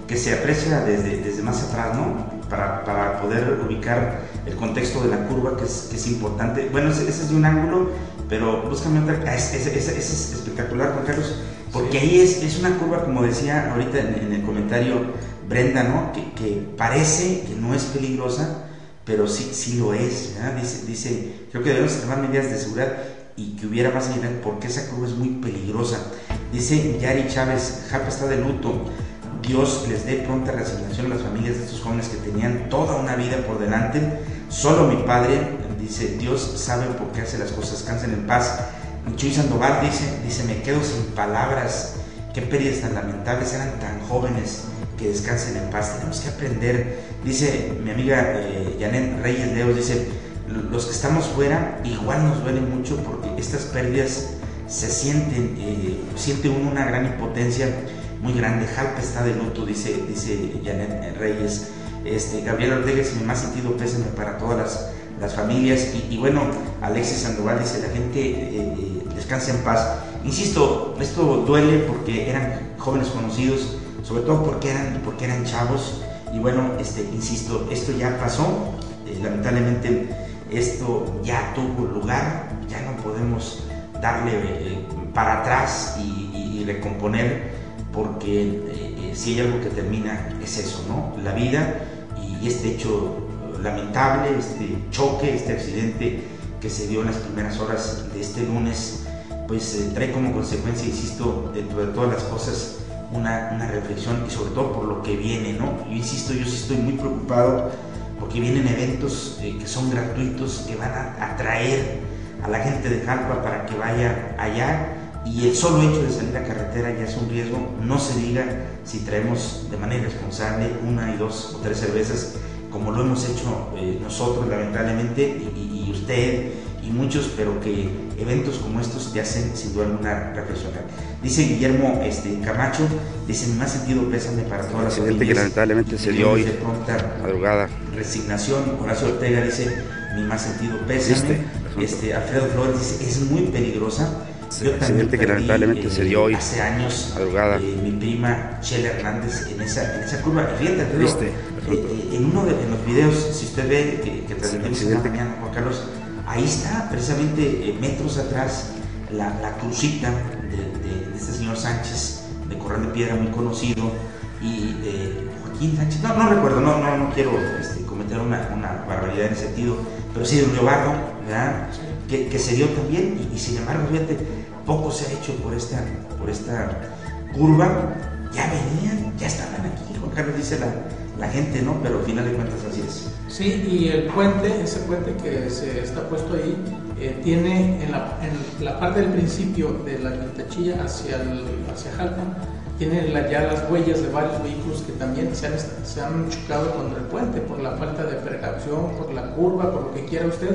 que se aprecia desde, desde más atrás, ¿no? Para, para poder ubicar el contexto de la curva, que es, que es importante. Bueno, ese, ese es de un ángulo, pero búscame otra. Ese, ese, ese es espectacular, Juan Carlos, porque sí. ahí es, es una curva, como decía ahorita en, en el comentario Brenda, ¿no? Que, que parece que no es peligrosa, pero sí, sí lo es, ¿verdad? Dice, dice, creo que debemos tomar medidas de seguridad y que hubiera más seguridad porque esa curva es muy peligrosa. Dice Yari Chávez, Jalpa está de luto. Dios les dé pronta resignación a las familias de estos jóvenes que tenían toda una vida por delante. Solo mi padre, dice, Dios sabe por qué hace las cosas, descansen en paz. Chuy Sandoval dice, dice, me quedo sin palabras, qué pérdidas tan lamentables, eran tan jóvenes, que descansen en paz, tenemos que aprender. Dice mi amiga eh, Janet Reyes Leos, dice, los que estamos fuera igual nos duele mucho porque estas pérdidas se sienten, eh, siente uno una gran impotencia muy grande. Jalpa está de luto, dice, dice Janet Reyes. Este, Gabriel Ortega, sin más sentido pésame para todas las, las familias. Y, y bueno, Alexis Sandoval dice, la gente eh, eh, descansa en paz. Insisto, esto duele porque eran jóvenes conocidos, sobre todo porque eran, porque eran chavos. Y bueno, este, insisto, esto ya pasó, eh, lamentablemente esto ya tuvo lugar, ya no podemos darle eh, para atrás y, y, y recomponer, porque eh, si hay algo que termina es eso, ¿no? La vida y este hecho lamentable, este choque, este accidente que se dio en las primeras horas de este lunes, pues eh, trae como consecuencia, insisto, dentro de todas las cosas, una, una reflexión y sobre todo por lo que viene, ¿no? Yo insisto, yo sí estoy muy preocupado porque vienen eventos eh, que son gratuitos, que van a atraer a la gente de Jalpa para que vaya allá. Y el solo hecho de salir a carretera ya es un riesgo, no se diga si traemos de manera irresponsable una y dos o tres cervezas, como lo hemos hecho eh, nosotros lamentablemente, y, y usted y muchos, pero que eventos como estos te hacen sin duda alguna reflexionar. Dice Guillermo este, Camacho, dice, mi más sentido pésame para todas las familias que lamentablemente se dio hoy, de pronta madrugada. Resignación. Horacio Ortega dice, mi más sentido pésame. Este, Alfredo Flores dice, es muy peligrosa. Yo también perdí, que lamentablemente eh, se dio hoy, hace años, madrugada. Eh, mi prima Chela Hernández en esa, en esa curva. Y fíjate, Alfredo, eh, eh, en uno de en los videos, si usted ve que, que transmitimos en la mañana, Juan Carlos, ahí está precisamente eh, metros atrás la, la crucita de, de, de este señor Sánchez de Corral de Piedra, muy conocido, y de Joaquín Sánchez, no, no recuerdo, no, no, no quiero este, cometer una, una barbaridad en ese sentido, pero sí de un Leobardo, ¿verdad? Que, que se dio también, y, y sin embargo, fíjate, poco se ha hecho por esta, por esta curva. Ya venían, ya estaban aquí, Juan Carlos, dice la, la gente, ¿no? Pero al final de cuentas así es. Sí, y el puente, ese puente que se está puesto ahí, eh, tiene en la, en la parte del principio de la Quintachilla hacia, el, hacia Jalpa, tiene la, ya las huellas de varios vehículos que también se han, se han chocado contra el puente por la falta de precaución, por la curva, por lo que quiera usted.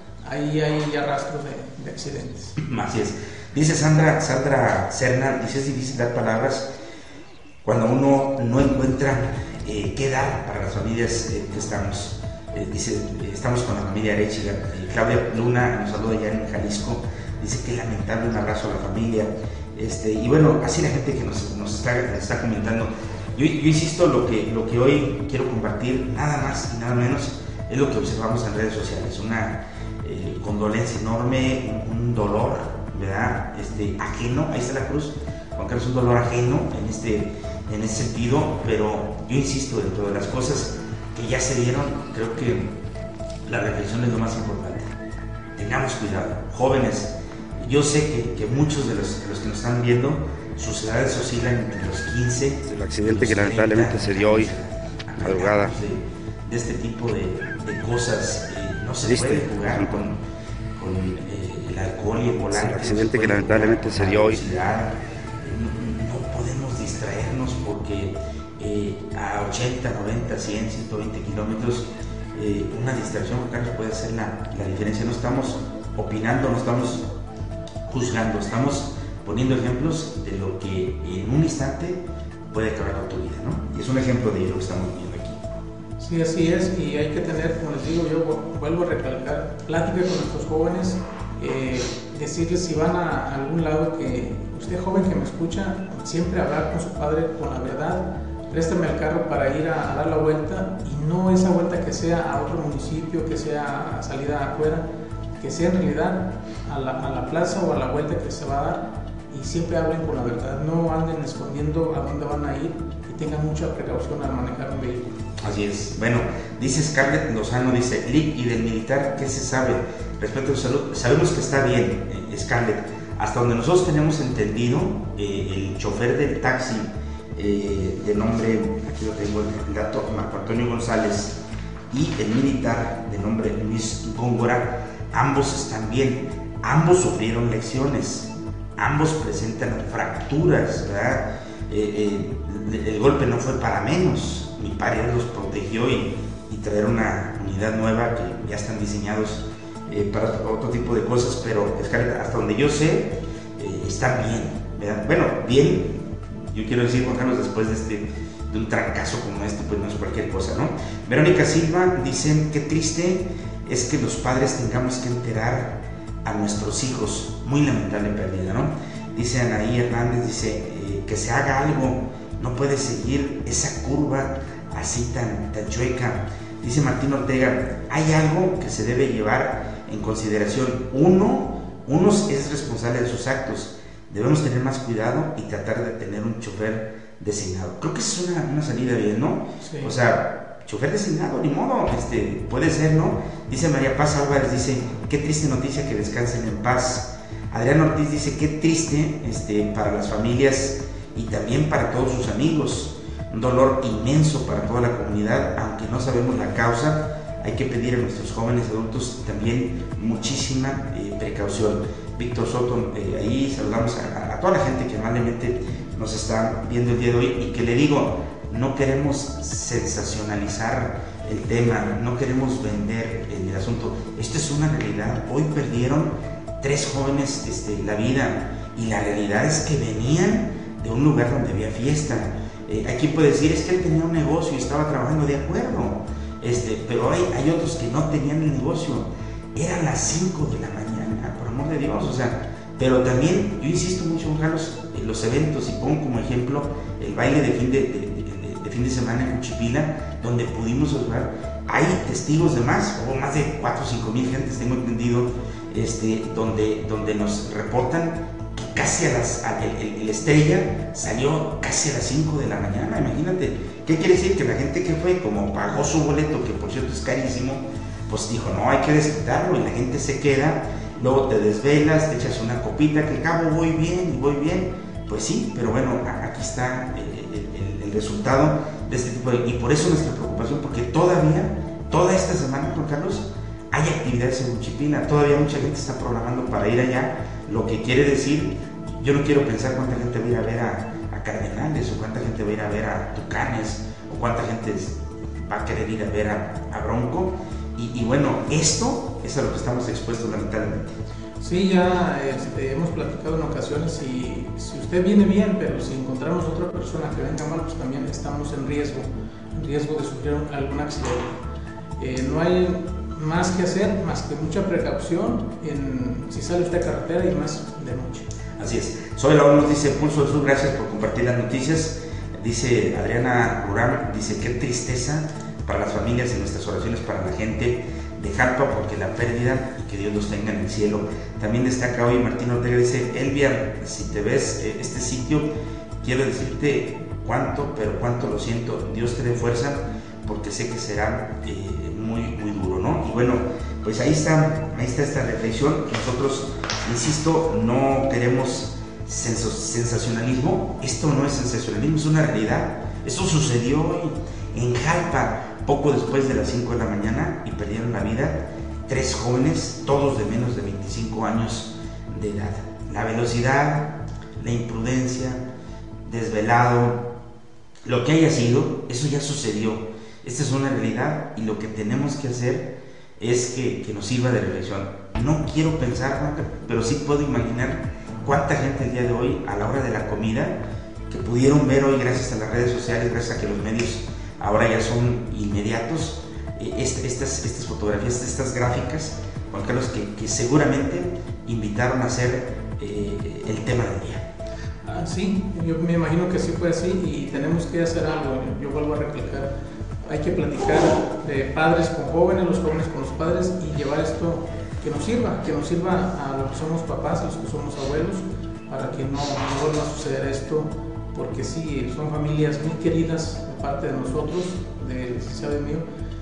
Ahí hay ya rastros de, de accidentes. Así es. Dice Sandra, Sandra Serna, dice, es difícil dar palabras cuando uno no encuentra eh, qué dar para las familias eh, que estamos. Eh, dice, eh, estamos con la familia Arechiga. Eh, Claudia Luna nos saluda ya en Jalisco. Dice que lamentable, un abrazo a la familia. Este, y bueno, así la gente que nos, nos está, está comentando. Yo, yo insisto, lo que, lo que hoy quiero compartir, nada más y nada menos, es lo que observamos en redes sociales. Una eh, condolencia enorme, un, un dolor, ¿verdad? Este, ajeno, ahí está la cruz, Juan Carlos, un dolor ajeno en este, en este sentido, pero yo insisto, dentro de las cosas que ya se dieron, creo que la reflexión es lo más importante. Tengamos cuidado, jóvenes. Yo sé que, que muchos de los, de los que nos están viendo, sus edades oscilan entre los quince. El accidente que lamentablemente se dio hoy, madrugada. De, de este tipo de, de cosas, eh, no se ¿Viste? puede jugar con, con eh, el alcohol y el volante. El accidente no que lamentablemente se dio hoy. No, no podemos distraernos porque eh, a ochenta, noventa, cien, ciento veinte kilómetros, eh, una distracción, Carlos, puede hacer la, la diferencia. No estamos opinando, no estamos juzgando, estamos poniendo ejemplos de lo que en un instante puede acabar con tu vida, ¿no? Y es un ejemplo de lo que estamos viendo aquí. Sí, así es, y hay que tener, como les digo, yo vuelvo a recalcar, plática con nuestros jóvenes, eh, decirles si van a, a algún lado, que usted joven que me escucha, siempre hablar con su padre con la verdad, préstame el carro para ir a, a dar la vuelta, y no esa vuelta que sea a otro municipio, que sea a salida afuera, que sea en realidad a la, a la plaza o a la vuelta que se va a dar, y siempre hablen con la verdad, no anden escondiendo a dónde van a ir y tengan mucha precaución al manejar un vehículo. Así es. Bueno, dice Scarlett Lozano, dice, Lic, ¿y del militar qué se sabe respecto a su salud? Sabemos que está bien, eh, Scarlett. Hasta donde nosotros tenemos entendido, eh, el chofer del taxi, eh, de nombre, aquí lo tengo el dato, Marco Antonio González, y el militar de nombre Luis Góngora, ambos están bien, ambos sufrieron lesiones, ambos presentan fracturas, ¿verdad? Eh, eh, el golpe no fue para menos, mi padre los protegió y, y traer una unidad nueva que ya están diseñados eh, para otro tipo de cosas, pero hasta donde yo sé, eh, están bien, ¿verdad? Bueno, bien, yo quiero decir, Juan Carlos, después de, este, de un trancazo como este, pues no es cualquier cosa, ¿no? Verónica Silva dice, qué triste es que los padres tengamos que enterar a nuestros hijos, muy lamentable pérdida, ¿no? Dice Anaí Hernández, dice eh, que se haga algo, no puede seguir esa curva así tan, tan chueca. Dice Martín Ortega, hay algo que se debe llevar en consideración. Uno, uno es responsable de sus actos, debemos tener más cuidado y tratar de tener un chofer designado. Creo que es una, una salida bien, ¿no? Sí. O sea, chofer designado, ni modo, este, puede ser, ¿no? Dice María Paz Álvarez, dice, qué triste noticia, que descansen en paz. Adrián Ortiz dice, qué triste este, para las familias y también para todos sus amigos, un dolor inmenso para toda la comunidad, aunque no sabemos la causa, hay que pedir a nuestros jóvenes adultos también muchísima eh, precaución. Víctor Soto, eh, ahí saludamos a, a toda la gente que amablemente nos está viendo el día de hoy, y que le digo, no queremos sensacionalizar el tema, no queremos vender el, el asunto, esto es una realidad. Hoy perdieron tres jóvenes este, la vida, y la realidad es que venían de un lugar donde había fiesta. Eh, aquí puede decir, es que él tenía un negocio y estaba trabajando, de acuerdo, este, pero hay, hay otros que no tenían el negocio, eran las cinco de la mañana, por amor de Dios, o sea, pero también, yo insisto mucho, Juan Carlos, en los eventos, y pongo como ejemplo el baile de fin de, de, de, de fin de semana en Juchipila, donde pudimos observar, hay testigos de más, o más de cuatro o cinco mil gentes, tengo entendido, este, donde, donde nos reportan que casi a las, a, el, el, el estrella salió casi a las cinco de la mañana, imagínate. ¿Qué quiere decir? Que la gente que fue, como pagó su boleto, que por cierto es carísimo, pues dijo, no, hay que desquitarlo, y la gente se queda, luego te desvelas, te echas una copita, que al cabo voy bien, y voy bien, pues sí, pero bueno, aquí está el, el, el resultado de este tipo de... Y por eso nuestra preocupación, porque todavía, toda esta semana, Juan Carlos, hay actividades en Juchipila, todavía mucha gente está programando para ir allá, lo que quiere decir, yo no quiero pensar cuánta gente va a ir a ver a, a Cardenales, o cuánta gente va a ir a ver a Tucanes, o cuánta gente va a querer ir a ver a, a Bronco, y, y bueno, esto es a lo que estamos expuestos lamentablemente. Sí, ya este, hemos platicado en ocasiones, y si usted viene bien, pero si encontramos otra persona que venga mal, pues también estamos en riesgo, en riesgo de sufrir algún accidente. Eh, no hay más que hacer, más que mucha precaución en si sale usted a carretera, y más de noche. Así es. Soy la nos dice Pulso del Sur, gracias por compartir las noticias. Dice Adriana Ruram, dice, qué tristeza para las familias, y nuestras oraciones para la gente de Jalpa, porque la pérdida, y que Dios los tenga en el cielo. También destaca hoy Martín Ortega, dice, Elvia, si te ves eh, este sitio, quiero decirte cuánto, pero cuánto lo siento, Dios te dé fuerza, porque sé que será eh, muy, muy duro, ¿no? Y bueno, pues ahí está, ahí está esta reflexión. Nosotros, insisto, no queremos sensacionalismo, esto no es sensacionalismo, es una realidad. Esto sucedió hoy en Jalpa, poco después de las cinco de la mañana, y perdieron la vida tres jóvenes, todos de menos de veinticinco años de edad. La velocidad, la imprudencia, desvelado, lo que haya sido, eso ya sucedió. Esta es una realidad, y lo que tenemos que hacer es que, que nos sirva de reflexión. No quiero pensar, pero sí puedo imaginar cuánta gente el día de hoy, a la hora de la comida, que pudieron ver hoy gracias a las redes sociales, gracias a que los medios ahora ya son inmediatos, eh, estas, estas, estas fotografías, estas gráficas, Juan Carlos, que, que seguramente invitaron a hacer eh, el tema del día. así, yo me imagino que sí fue así y tenemos que hacer algo. Yo vuelvo a recalcar, hay que platicar de padres con jóvenes, los jóvenes con los padres y llevar esto que nos sirva, que nos sirva a los que somos papás, a los que somos abuelos, para que no, no vuelva a suceder esto, porque sí, son familias muy queridas de parte de nosotros, del licenciado y mío,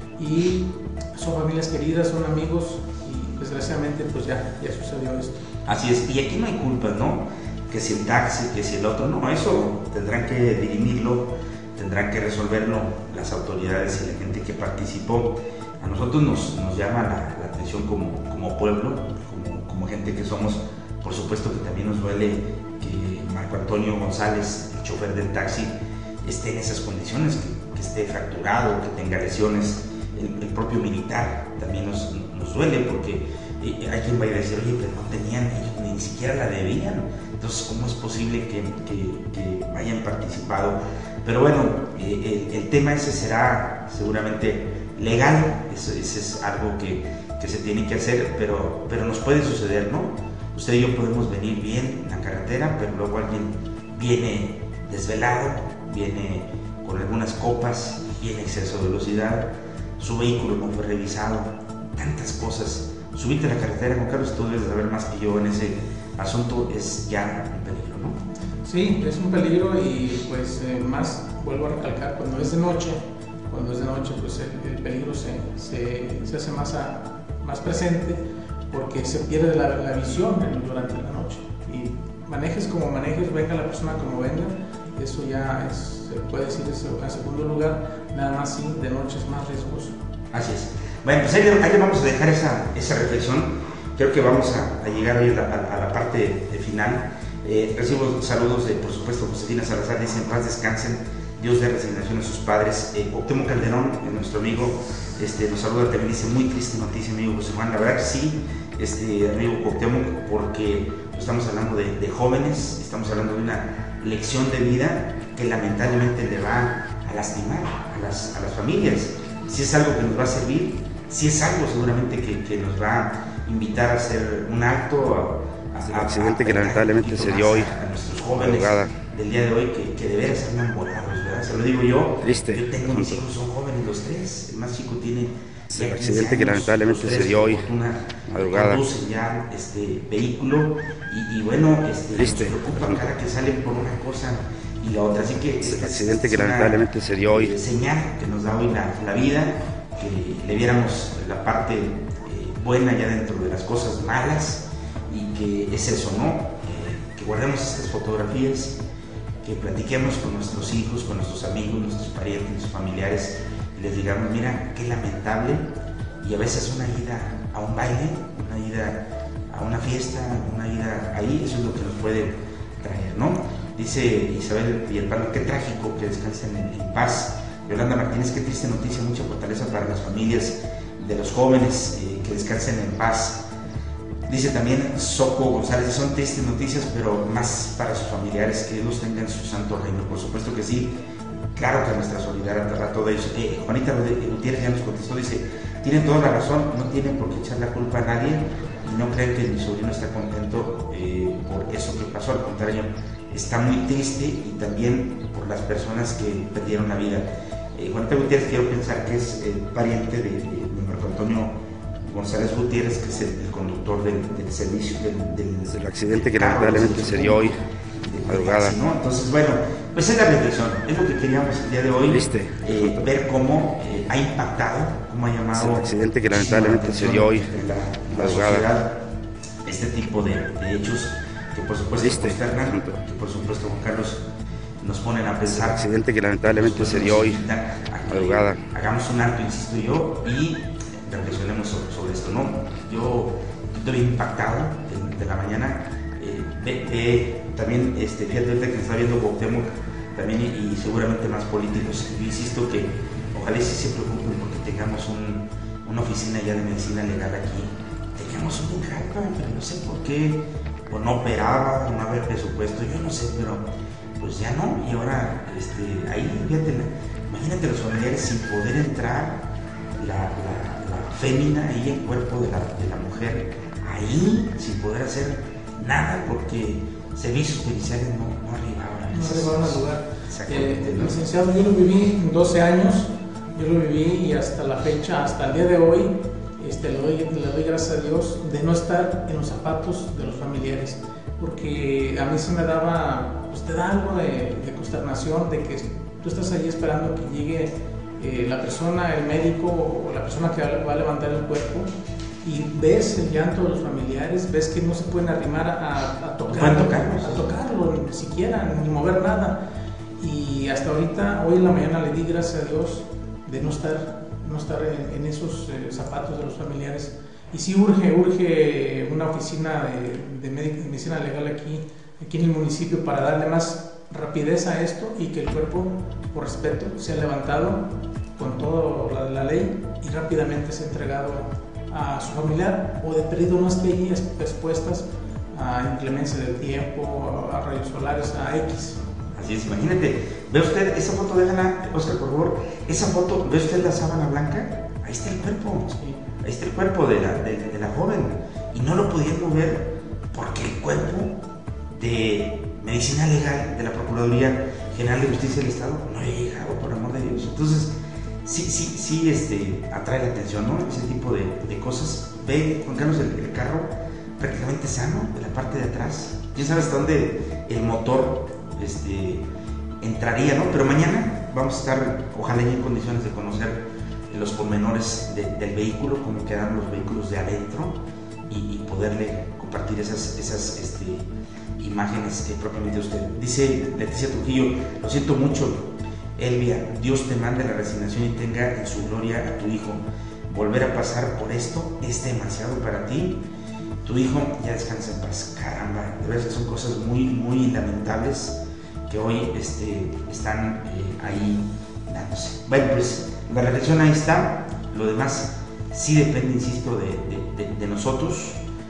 y son familias queridas, son amigos y desgraciadamente pues ya, ya sucedió esto. Así es, y aquí no hay culpas, ¿no? Que si el taxi, que si el otro, no, eso tendrán que dirimirlo, tendrán que resolverlo las autoridades y la gente que participó. A nosotros nos, nos llama la, la atención como, como pueblo, como, como gente que somos, por supuesto que también nos duele que Marco Antonio González, el chofer del taxi, esté en esas condiciones, que, que esté fracturado, que tenga lesiones. El, el propio militar también nos, nos duele porque eh, hay quien va a decir, oye, pero no tenían, ellos ni siquiera la debían, entonces ¿cómo es posible que, que, que hayan participado? Pero bueno, eh, el, el tema ese será seguramente legal, eso, eso es algo que, que se tiene que hacer, pero, pero nos puede suceder, ¿no? Usted y yo podemos venir bien en la carretera, pero luego alguien viene desvelado, viene con algunas copas, viene exceso de velocidad, su vehículo no fue revisado, tantas cosas. Subirte a la carretera, Juan Carlos, tú debes de saber más que yo en ese asunto, es ya un peligro, ¿no? Sí, es un peligro y pues eh, más, vuelvo a recalcar, cuando es de noche, cuando es de noche pues el, el peligro se, se, se hace más, a, más presente porque se pierde la, la visión durante la noche. Y manejes como manejes, venga la persona como venga, eso ya es, se puede decir eso en segundo lugar, nada más sí, de noche es más riesgoso. Así es. Bueno, pues ahí, ahí le vamos a dejar esa, esa reflexión. Creo que vamos a, a llegar hoy a la, a la parte de final. Eh, recibo saludos de, por supuesto, Josefina Salazar, dice en paz descansen, Dios dé resignación a sus padres. Eh, Cuauhtémoc Calderón, eh, nuestro amigo, este, nos saluda también, dice muy triste noticia, amigo José Juan. La verdad que sí, este, amigo Cuauhtémoc, porque estamos hablando de, de jóvenes, estamos hablando de una lección de vida que lamentablemente le va a lastimar a las, a las familias. Si es algo que nos va a servir, si es algo seguramente que, que nos va a invitar a hacer un acto, a, a, el accidente a, que lamentablemente se dio hoy a, a nuestros jóvenes del día de hoy, que, que de veras están volados, ¿verdad? Se lo digo yo, triste. Yo tengo mis hijos, son jóvenes los tres, el más chico tiene el accidente que lamentablemente se dio hoy madrugada, conducen ya este vehículo y, y bueno, este, nos preocupa cada que salen por una cosa y la otra, así que el accidente que lamentablemente se dio hoy, señal que nos da hoy la, la vida, que le viéramos la parte eh, buena ya dentro de las cosas malas, y que es eso, ¿no? Eh, que guardemos estas fotografías, que platiquemos con nuestros hijos, con nuestros amigos, nuestros parientes, nuestros familiares, y les digamos, mira, qué lamentable, y a veces una ida a un baile, una ida a una fiesta, una ida ahí, eso es lo que nos puede traer, ¿no? Dice Isabel Villalpando, qué trágico, que descansen en, en paz. Yolanda Martínez, qué triste noticia, mucha fortaleza para las familias de los jóvenes, eh, que descansen en paz. Dice también Soco González, son tristes noticias, pero más para sus familiares, que Dios tenga en su santo reino. Por supuesto que sí, claro que nuestra solidaridad a todos ellos. Eh, Juanita Gutiérrez ya nos contestó, dice, tienen toda la razón, no tienen por qué echar la culpa a nadie, y no crean que mi sobrino está contento eh, por eso que pasó, al contrario, está muy triste, y también por las personas que perdieron la vida. Eh, Juanita Gutiérrez, quiero pensar que es el pariente de, de, de Marco Antonio González Gutiérrez, que es el, el conductor del, del servicio del, del, el accidente que lamentablemente se dio hoy madrugada, ¿no? Entonces, bueno, pues es la reflexión, es lo que queríamos el día de hoy, eh, ver cómo eh, ha impactado, cómo ha llamado el accidente que lamentablemente se dio hoy la, la sociedad, este tipo de, de hechos que por supuesto consternan, que por supuesto, Juan Carlos, nos ponen a pensar. El accidente que lamentablemente se dio hoy madrugada. Hagamos un alto, insisto yo, y reflexionemos sobre, sobre esto, ¿no? Yo estoy impactado de, de la mañana. Eh, de, de, también, este, fíjate que está viendo Cuauhtémoc también, y, y seguramente más políticos. Yo insisto que ojalá sí se preocupen porque tengamos un, una oficina ya de medicina legal aquí. Teníamos un lugar, pero no sé por qué, o no operaba, o no había presupuesto, yo no sé, pero pues ya no. Y ahora, este, ahí, fíjate, imagínate los familiares sin poder entrar, la, la, la fémina, ahí el cuerpo de la, de la mujer, ahí sin poder hacer nada, porque servicios periciales no, no arribaban. No arribaban al lugar. Exactamente. Eh, ¿no? Licenciado, yo lo viví doce años, yo lo viví y hasta la fecha, hasta el día de hoy, este, le, doy, le doy gracias a Dios de no estar en los zapatos de los familiares, porque a mí se me daba, pues te da algo de, de consternación, de que tú estás ahí esperando que llegue eh, la persona, el médico o la persona que va a levantar el cuerpo, y ves el llanto de los familiares, ves que no se pueden arrimar a, a tocarlo, a tocarlo, ni siquiera, ni mover nada. Y hasta ahorita, hoy en la mañana le di gracias a Dios de no estar, no estar en, en esos eh, zapatos de los familiares. Y sí urge, urge una oficina de, de, de medicina legal aquí, aquí en el municipio para darle más rapidez a esto y que el cuerpo, por respeto, sea levantado con toda la, la ley y rápidamente sea entregado a su familiar, o de perdido no esté ahí expuestas a inclemencia del tiempo, a rayos solares, a X. Así es, imagínate, ve usted esa foto, déjala, Oscar, por favor, esa foto, ve usted la sábana blanca, ahí está el cuerpo, sí. Ahí está el cuerpo de la, de, de la joven, y no lo podían mover porque el cuerpo de medicina legal de la Procuraduría General de Justicia del Estado no había llegado, por amor de Dios. Entonces, sí, sí, sí, este, atrae la atención, ¿no? Ese tipo de, de cosas. Ve, Juan Carlos, el, el carro prácticamente sano de la parte de atrás. ¿Quién sabe hasta dónde el motor este, entraría, ¿no? Pero mañana vamos a estar, ojalá ya en condiciones de conocer los pormenores de, del vehículo, cómo quedan los vehículos de adentro y, y poderle compartir esas, esas este, imágenes eh, propiamente a usted. Dice Leticia Trujillo, lo siento mucho, Elvia, Dios te mande la resignación y tenga en su gloria a tu hijo. Volver a pasar por esto es demasiado para ti. Tu hijo ya descansa en paz. Caramba, de verdad que son cosas muy, muy lamentables que hoy este, están eh, ahí dándose. Bueno, pues la reflexión ahí está. Lo demás sí depende, insisto, de, de, de, de nosotros.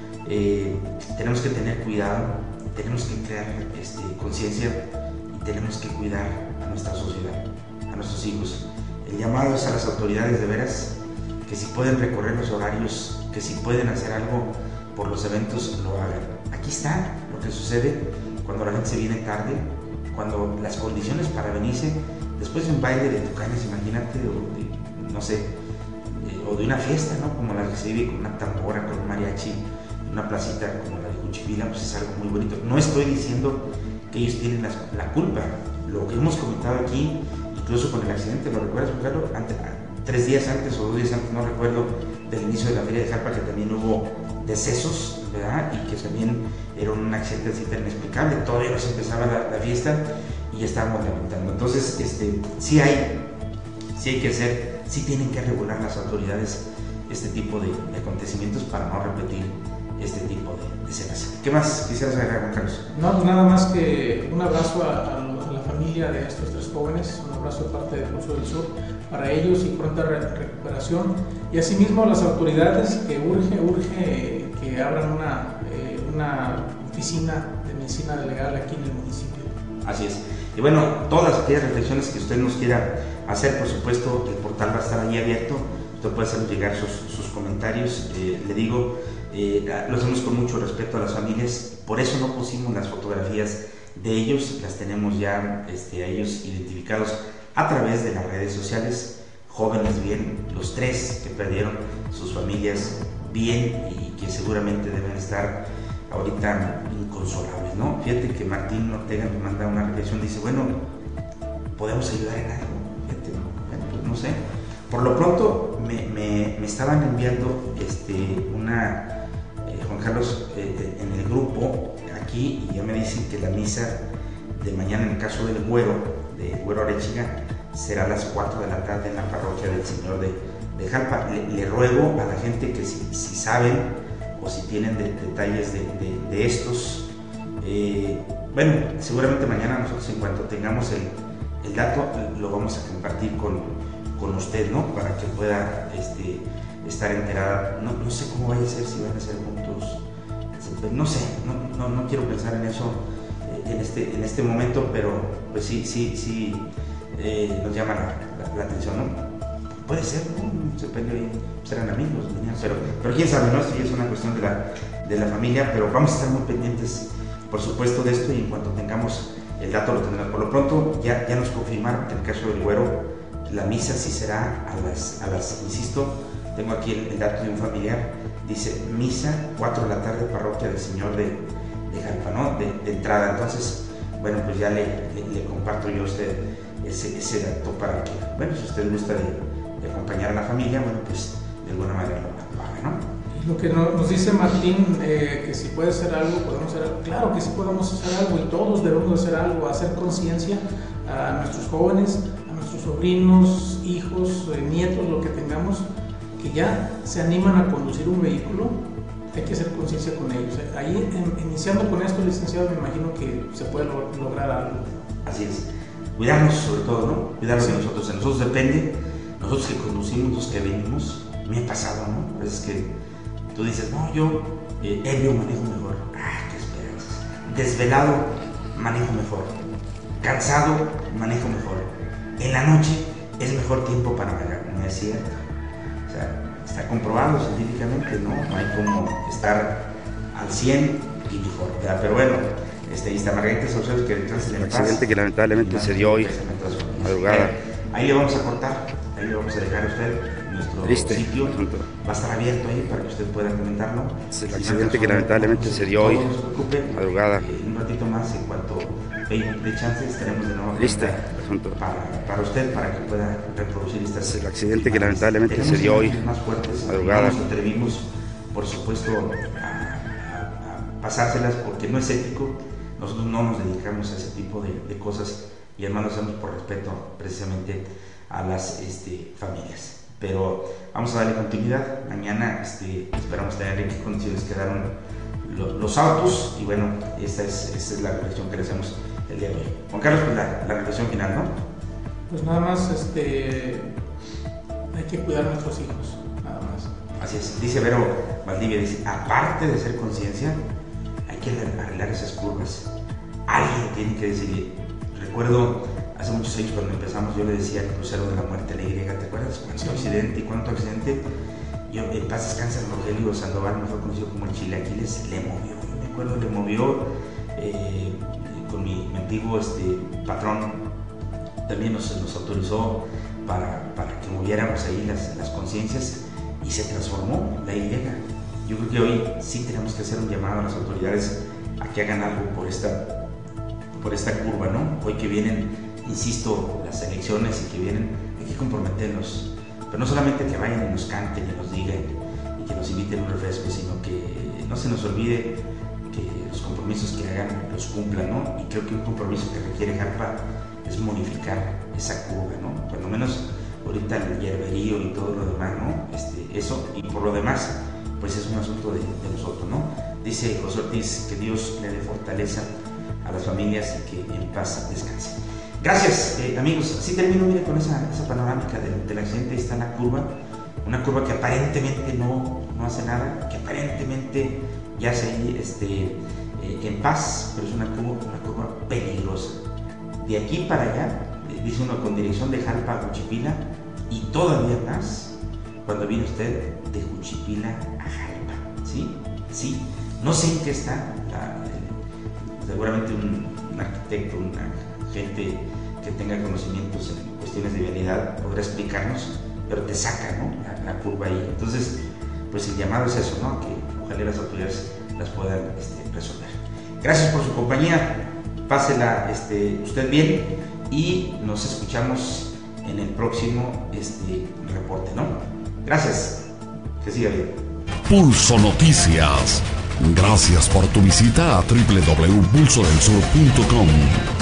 Eh, tenemos que tener cuidado, tenemos que crear este, conciencia y tenemos que cuidar a nuestra sociedad, a nuestros hijos. El llamado es a las autoridades de veras, que si pueden recorrer los horarios, que si pueden hacer algo por los eventos, lo hagan. Aquí está lo que sucede cuando la gente se viene tarde, cuando las condiciones para venirse, después de un baile de tucanes, imagínate, o de, no sé, de, o de una fiesta, ¿no? Como la que se vive con una tambora, con un mariachi, una placita como la de Juchipila, pues es algo muy bonito. No estoy diciendo que ellos tienen la, la culpa. Lo que hemos comentado aquí, incluso con el accidente, ¿lo recuerdas, Juan Carlos? Antes, tres días antes o dos días antes, no recuerdo, del inicio de la feria de Jalpa, que también hubo decesos, ¿verdad? Y que también era un accidente así tan inexplicable. Todavía no se empezaba la, la fiesta y ya estábamos lamentando. Entonces, este, sí hay, sí hay que hacer, sí tienen que regular las autoridades este tipo de, de acontecimientos para no repetir este tipo de, de escenas. ¿Qué más quisieras agregar, Juan Carlos? No, nada más que un abrazo a, a la familia de estos tres jóvenes, un abrazo de parte de Pulso del Sur para ellos y pronta re recuperación, y asimismo a las autoridades que urge, urge que abran una, eh, una oficina de medicina legal aquí en el municipio. Así es. Y bueno, todas aquellas reflexiones que usted nos quiera hacer, por supuesto, el portal va a estar ahí abierto, usted puede hacer llegar sus, sus comentarios, eh, le digo, eh, lo hacemos con mucho respeto a las familias, por eso no pusimos las fotografías de ellos, las tenemos ya este, a ellos identificados a través de las redes sociales, jóvenes bien, los tres que perdieron sus familias bien y que seguramente deben estar ahorita inconsolables, ¿no? Fíjate que Martín Ortega me manda una reflexión, dice, bueno, ¿podemos ayudar en algo? Fíjate, bueno, pues no sé. Por lo pronto me, me, me estaban enviando este, una, eh, Juan Carlos, eh, en el grupo aquí, y ya me dicen que la misa de mañana, en el caso del Güero, de Güero Arechiga, será a las cuatro de la tarde en la parroquia del Señor de, de Jalpa. Le, le ruego a la gente que si, si saben o si tienen de, detalles de, de, de estos, eh, bueno, seguramente mañana nosotros en cuanto tengamos el, el dato lo vamos a compartir con, con usted, ¿no? Para que pueda este, estar enterada. No, no sé cómo vaya a ser, si van a ser juntos, no sé, no, no, no quiero pensar en eso eh, en, este, en este momento, pero pues sí, sí, sí eh, nos llama la, la, la atención, ¿no? Puede ser, ¿no? Se perdió ahí, serán amigos, pero, pero quién sabe, ¿no? Esto ya es una cuestión de la, de la familia, pero vamos a estar muy pendientes por supuesto, de esto, y en cuanto tengamos el dato lo tendremos. Por lo pronto ya, ya nos confirmaron que en el caso del Güero la misa sí será a las, a las insisto, tengo aquí el, el dato de un familiar, dice misa cuatro de la tarde, parroquia del Señor de, de Jalpa, ¿no? De, de entrada. Entonces, bueno, pues ya le, le, le comparto yo a usted ese, ese dato para que, bueno, si usted gusta de, de acompañar a la familia, bueno, pues de alguna manera lo haga, ¿no? Lo que nos dice Martín, eh, que si puede hacer algo, podemos hacer algo. Claro que sí podemos hacer algo y todos debemos hacer algo, hacer conciencia a nuestros jóvenes, a nuestros sobrinos, hijos, eh, nietos, lo que tengamos, que ya se animan a conducir un vehículo, hay que hacer conciencia con ellos. Ahí, en, iniciando con esto, licenciado, me imagino que se puede lo, lograr algo. Así es. Cuidarnos sobre todo, ¿no? Cuidarnos Sí. de nosotros. De nosotros depende, nosotros que conducimos, los que venimos. Me ha pasado, ¿no? A veces que tú dices, no, yo eh, ebrio manejo mejor. Ah, qué esperanzas. Desvelado manejo mejor. Cansado manejo mejor. En la noche es mejor tiempo para manejar. No es cierto. O sea, está comprobado científicamente, ¿no? No hay como estar al cien y mejor, ¿verdad? Pero bueno, este, y está Margarita Saucedo, que entonces El accidente que lamentablemente se dio hoy, madrugada. Ahí le vamos a cortar, ahí le vamos a dejar a usted nuestro Triste sitio. asunto. Va a estar abierto ahí para que usted pueda comentarlo. El accidente que lamentablemente se dio hoy, No se preocupe, madrugada. eh, un ratito más, en cuanto Facebook de chance, estaremos de nuevo Triste para, asunto. para, para usted, para que pueda reproducir estas. El accidente que imágenes. lamentablemente Tenemos se dio hoy, imágenes más fuertes, madrugada. no nos atrevimos, por supuesto, a, a- a pasárselas porque no es ético. Nosotros no nos dedicamos a ese tipo de, de cosas y además lo hacemos por respeto precisamente a las este, familias. Pero vamos a darle continuidad. Mañana este, esperamos tener en qué condiciones quedaron lo- los autos y bueno, esta es, esta es la reflexión que le hacemos el día de hoy. Juan Carlos, pues la, la reflexión final, ¿no? Pues nada más, este, hay que cuidar a nuestros hijos, nada más. Así es. Dice Vero Valdivia, dice, aparte de ser conciencia, hay que arreglar esas curvas. Alguien tiene que decirle. Recuerdo hace muchos años cuando empezamos, yo le decía al crucero de la muerte a la Y, ¿te acuerdas? ¿Cuánto Sí. accidente y cuánto accidente? Yo, en paz descansa, Rogelio Sandoval, mejor conocido como el Chilaquiles, le movió. Yo me acuerdo, le movió eh, con mi, mi antiguo este, patrón. También nos, nos autorizó para, para que moviéramos ahí las, las conciencias y se transformó la Y. Yo creo que hoy sí tenemos que hacer un llamado a las autoridades a que hagan algo por esta, por esta curva, ¿no? Hoy que vienen, insisto, las elecciones y que vienen, hay que comprometernos. Pero no solamente que vayan y nos canten y nos digan y que nos inviten un refresco, sino que no se nos olvide que los compromisos que hagan los cumplan, ¿no? Y creo que un compromiso que requiere Jalpa es modificar esa curva, ¿no? Por lo menos ahorita el hierberío y todo lo demás, ¿no? Este, eso, y por lo demás, pues es un asunto de, de nosotros, ¿no? Dice José Ortiz, que Dios le dé fortaleza a las familias y que en paz descanse. Gracias, eh, amigos. Así termino, mire, con esa, esa panorámica del, del accidente. Ahí está la curva, una curva que aparentemente no, no hace nada, que aparentemente yace ahí este, eh, en paz, pero es una curva, una curva peligrosa. De aquí para allá, eh, dice uno, con dirección de Jalpa a Juchipila, y todavía más cuando viene usted de Juchipila a Jalpa, ¿sí? Sí, no sé en qué está, la, el, seguramente un, un arquitecto, una gente que tenga conocimientos en cuestiones de vialidad podrá explicarnos, pero te saca, ¿no? la, la curva ahí. Entonces, pues el llamado es eso, ¿no? Que ojalá las autoridades las puedan este, resolver. Gracias por su compañía, pásela este, usted bien y nos escuchamos en el próximo este, reporte, ¿no? Gracias, que siga bien. Pulso Noticias. Gracias por tu visita a doble u doble u doble u punto pulso del sur punto com.